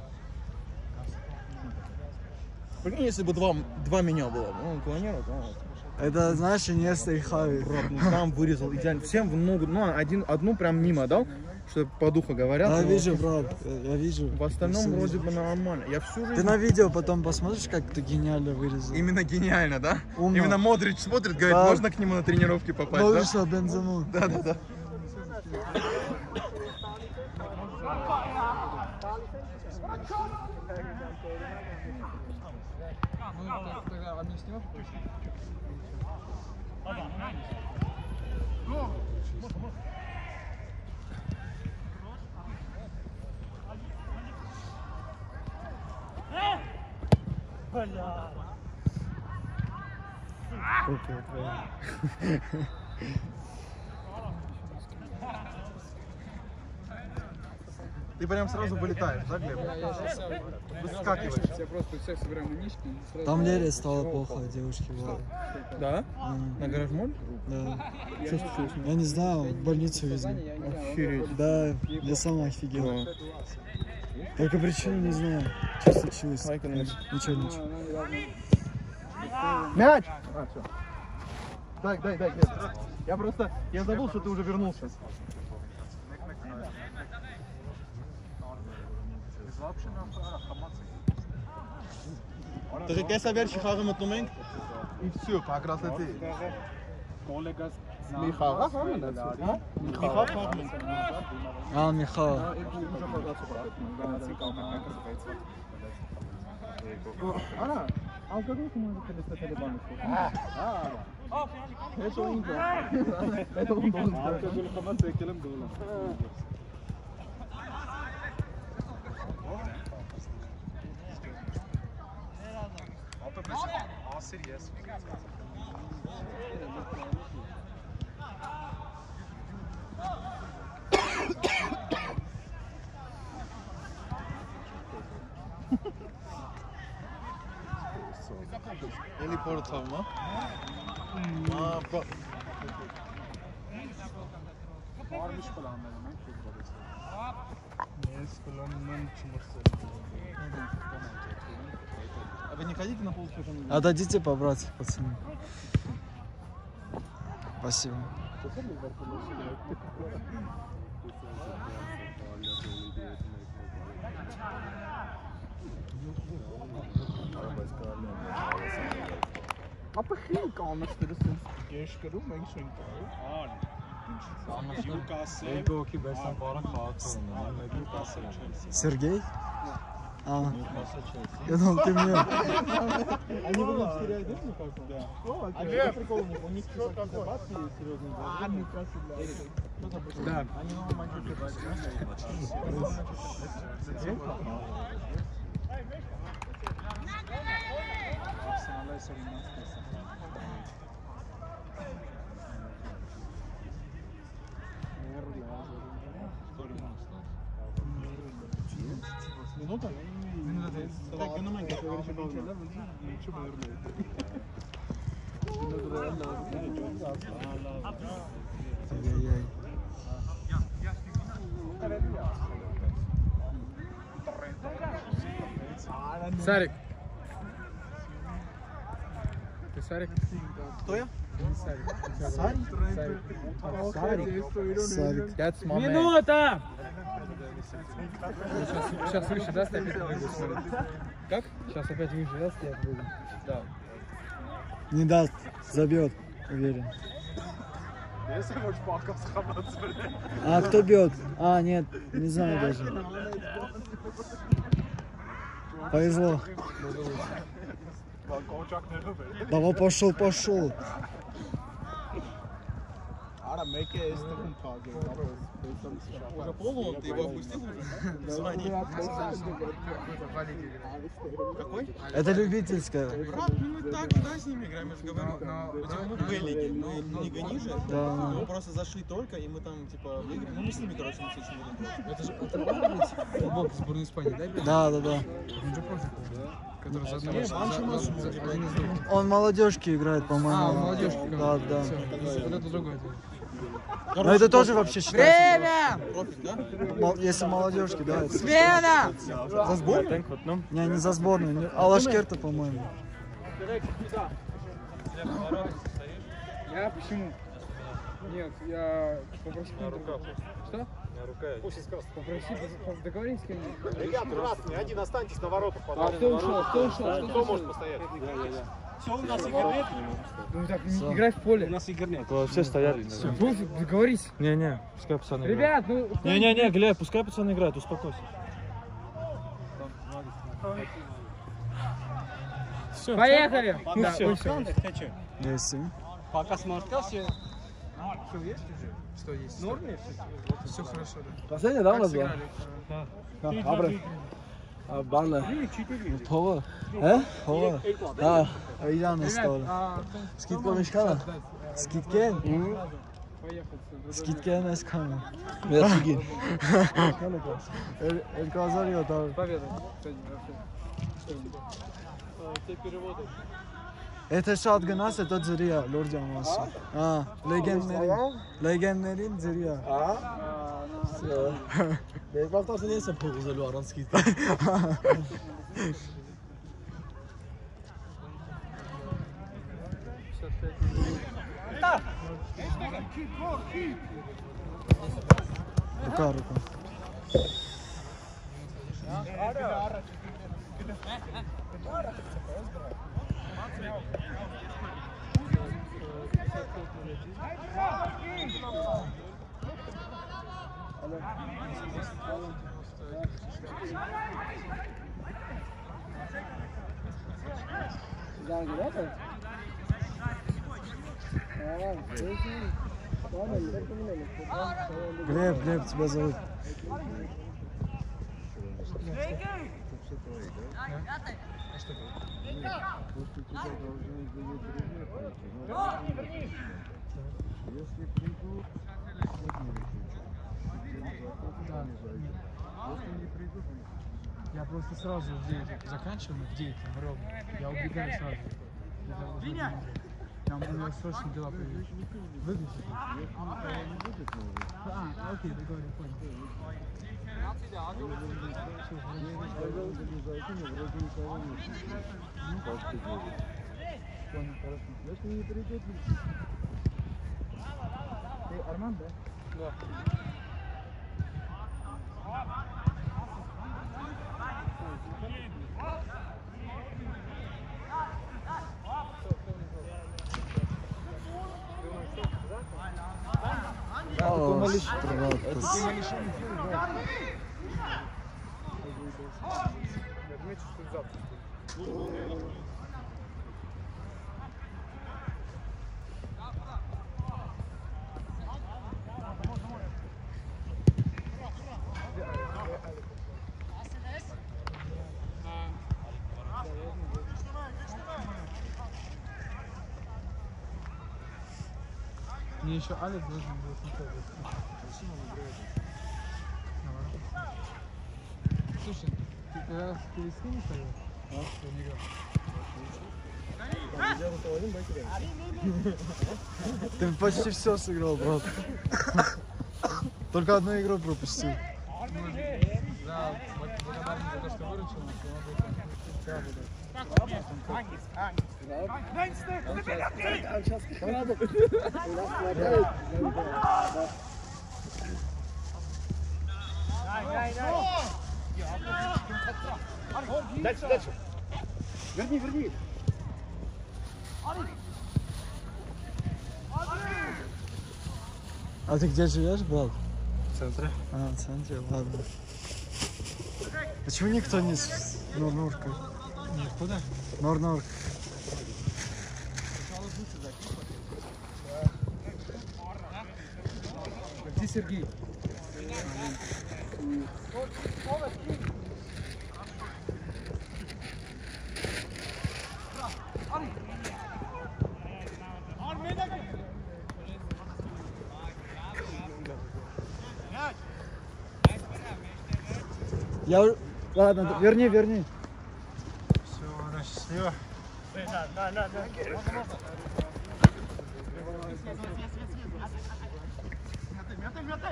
Прикинь, если бы два, два меня было, ну, он планировал, да. Это, знаешь, Иньеста и Хави. Брат, ну сам вырезал идеально. Всем в ногу, ну, один, одну прям мимо дал, что по духу говорят. Да, я но вижу, брат, я, я вижу. В остальном Всё вроде вижу. бы нормально. Я всю жизнь... Ты на видео потом посмотришь, как ты гениально вырезал. Именно гениально, да? Умно. Именно Модрич смотрит, говорит, Да. можно к нему на тренировки попасть, Ну да? и что, Бензему? Да, да, да. Ну, так, тогда объясню. Копия твоя. Ты прям сразу вылетаешь, да, Глеб? Выскакиваешь. Я просто у всех собираю манишки. и сразу- Там Лере стало плохо, девушке Влады. Да? М, На гараж-моль? Да. Что случилось? Я не знаю, в больницу везли. Охереть. Да, я сам офигел. Да. Только причину не знаю, что случилось. Лайка, наверное. Ничего, ничего. Мяч! А, все. Дай, дай, дай, Глеб. Я просто, я забыл, что ты уже вернулся. Ты же собираешь хагу мутнумենք? И все, по красоте. Михаил. Михаил. А, Михаил. Ana, алкоголь может перестать баночку. Это он да. Это он должен сказать. Алкоголь хамат beklerim должен. Asir yes. Eli portföljma. Aa, bak. Varmış falan benim. Yes, kullanımın çımırsı. А вы не ходите на полчаса? Отдадите побрать, пацаны. Спасибо. Apa geen kalmers vir die geeskeroe mense in taal. Ego ki besan para kağıt. Newcastle Chelsea. Сергей? А, я думал, ты мне. Они будут терять, да, мне кажется? Да. А где прикол у них? У них что такое? Бабки серьезные. А, Ньюкасл, да. Да. Они новый Манчестер Минута? Минута тридцать. Так, я на манге говорю, что должен. Ничего, Ай-яй-яй. Сарик. Ты Сарик? Кто я? Сарик. Сарик? Сарик. Сарик. That's my man. Минута! Сейчас, сейчас выше, да, опять выйдет, смотри. Как? Сейчас опять выше, да, стоят выйдет. Да. Не даст, забьет, уверен. Neyse boş bankası kapatsın. А кто бьет? А, нет, не знаю даже. Повезло. Banka uçaklarını böyle. Давай пошел, пошел. Ара, Меке есть таким пазом. Уже полу, ты его опустил уже? Звони. Какой? Это любительская. Брат, ну мы так и да с ними играем, я же говорю. Мы в Б-лиге, мы не ниже. Да. Мы просто зашли только, и мы там типа выиграли. Ну мы с ними, короче, на следующем будем играть. Это же это правда футбол сборной Испании, да? Бен? Да, да, да. Он же профи, да? Который за одного Не, за- Банши за- Машу за- может за- играть. один из двух. Он в молодежке играет, по-моему. А, он молодежки. Да, да. Всё, вот это другое дело. Но это тоже вообще считается. Профик, да? Мол- Если молодежки, да. это- Смена! За сборную? Не, не за сборную. не- Алашкерта, по-моему. Я почему? Нет, я попросил. На руках. Что? На руках. Попроси, доз- договорись с кем-нибудь. Ребят, красный, один останьтесь на воротах. А кто ушел? Кто ушел? Кто может постоять? Все, у нас игр нет. Ну так, не играй в поле. У нас игр нет. Все стоят. Все, пофиг, договорись. Не-не, пускай пацаны играют. Ребят, ну... Не-не-не, Глеб, пускай пацаны играют, успокойся. Все. Поехали! Ну Да, все, ой, все. Если. Пока смотрел, все. Все есть уже? Что есть? В норме? Все хорошо, да. Последний, да, у Как нас был? сыграли? Абра. Bana. Hava. He? Hava. Ha. Ayran istavali. Skidka meškala? Skidke? Skidke ne skama. Ja сигин. El kazarıyor tabii. Победа сегодня вообще. Те переводы. Եթե շատ գնաս, հետո ձրի է, լորջան մասը։ Հա, լեգենդներին, լեգենդներին ձրի է։ Ահա։ Դες բախտասն ես եմ փողոզելու առանց սկիզբ։ Рука, рука. Глеб, Глеб, тебя зовут. Если придут, если не придут, Я просто сразу в девять заканчиваю, в девять, ровно. Я убегаю сразу. Там у меня срочно дела появились. Выключи. А, окей, договорились, понял. Понял, хорошо. Если не придут, ты Арман, да? Да. О, братец. Мне еще Алекс должен был смотреть. Слушай, ты когда перед скинешь тогда? А? Я не играл. Ты почти все сыграл, брат. Только одну игру пропустил. Да, благодарен за то, что выручил нас. Дальше, дальше. Верни, верни. А ты где живешь, брат? В центре. А, в центре, ладно. Почему никто не с Нор-Норкой? Куда? Нор-Норк. Где Сергей? Я... Ладно, верни, верни. Все, она счастлива. Да, да, да, да. Мятай, мятай.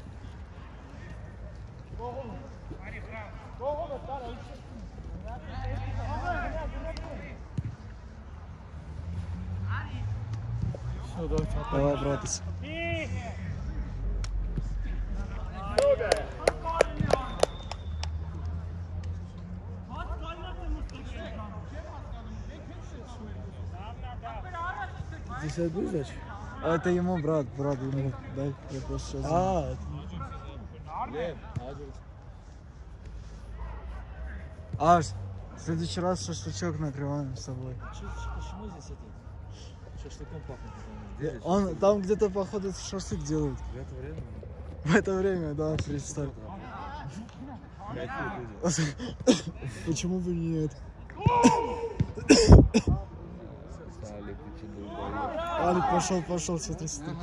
Все, давай, давай, братец. Здесь будешь дать? А это ему, брат, брат, ему. Дай, я просто сейчас... А, Аж, в следующий раз шашлычок накрываем с собой. почему здесь это? Шашлыком пахнет. Он там где-то, походу, шашлык делают. В это время? В это время, да, представь. Почему бы нет? Алик пошел, пошел, смотри, смотри.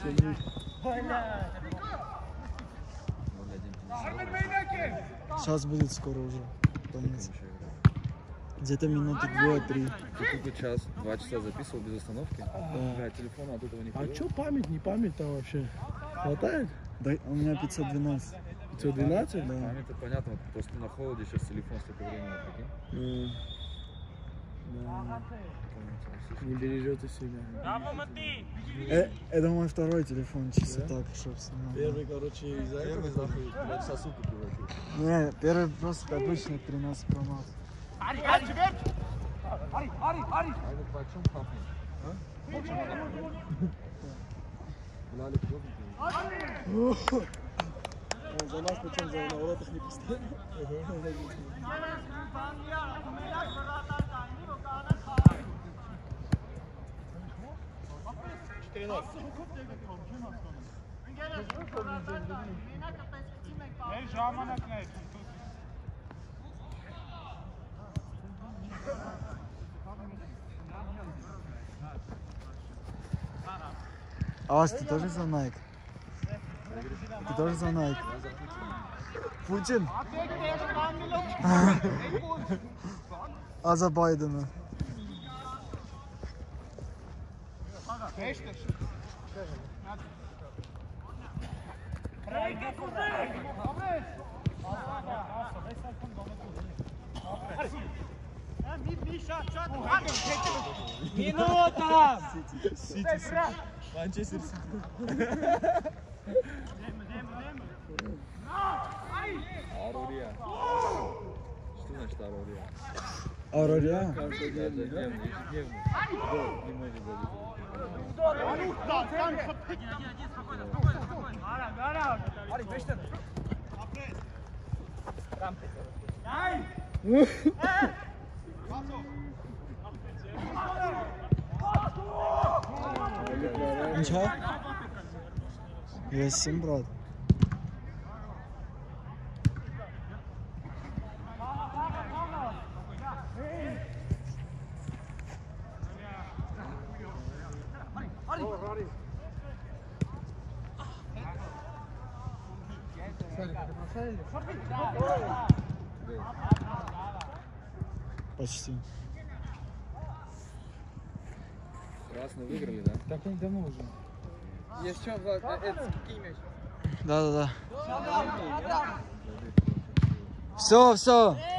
Сейчас будет скоро уже. Конец. Где-то минуты две-три. Ты тут час, два часа записывал без остановки? Да. Телефона от этого не А что память, не память там вообще? Хватает? Да, у меня пятьсот двенадцать. пятьсот двенадцать? Да. Память, это понятно, вот просто на холоде сейчас телефон столько времени, прикинь. Да. Не бережет из себя. Э, это мой второй телефон, чисто Да? так, чтобы снимать. Первый, короче, из-за этого нахуй сосуду превратил. Не, первый просто обычный тринадцать Pro Max. А это почем пахнет? Лалик, За нас причем за на уроках не постоянно. Ас, ты тоже за Nike? Ты тоже за Nike? Путин? А за Байдена? Минута! Манчестер Сити. Арурия. Что значит Арурия? Арурия? Каждый день, ежедневно, ежедневно. Не может Ничего? Есть, брат. Почти. Красный выиграли, да? Так они давно уже. Есть что, Влад, это какие мяч? Да-да-да. Все, все.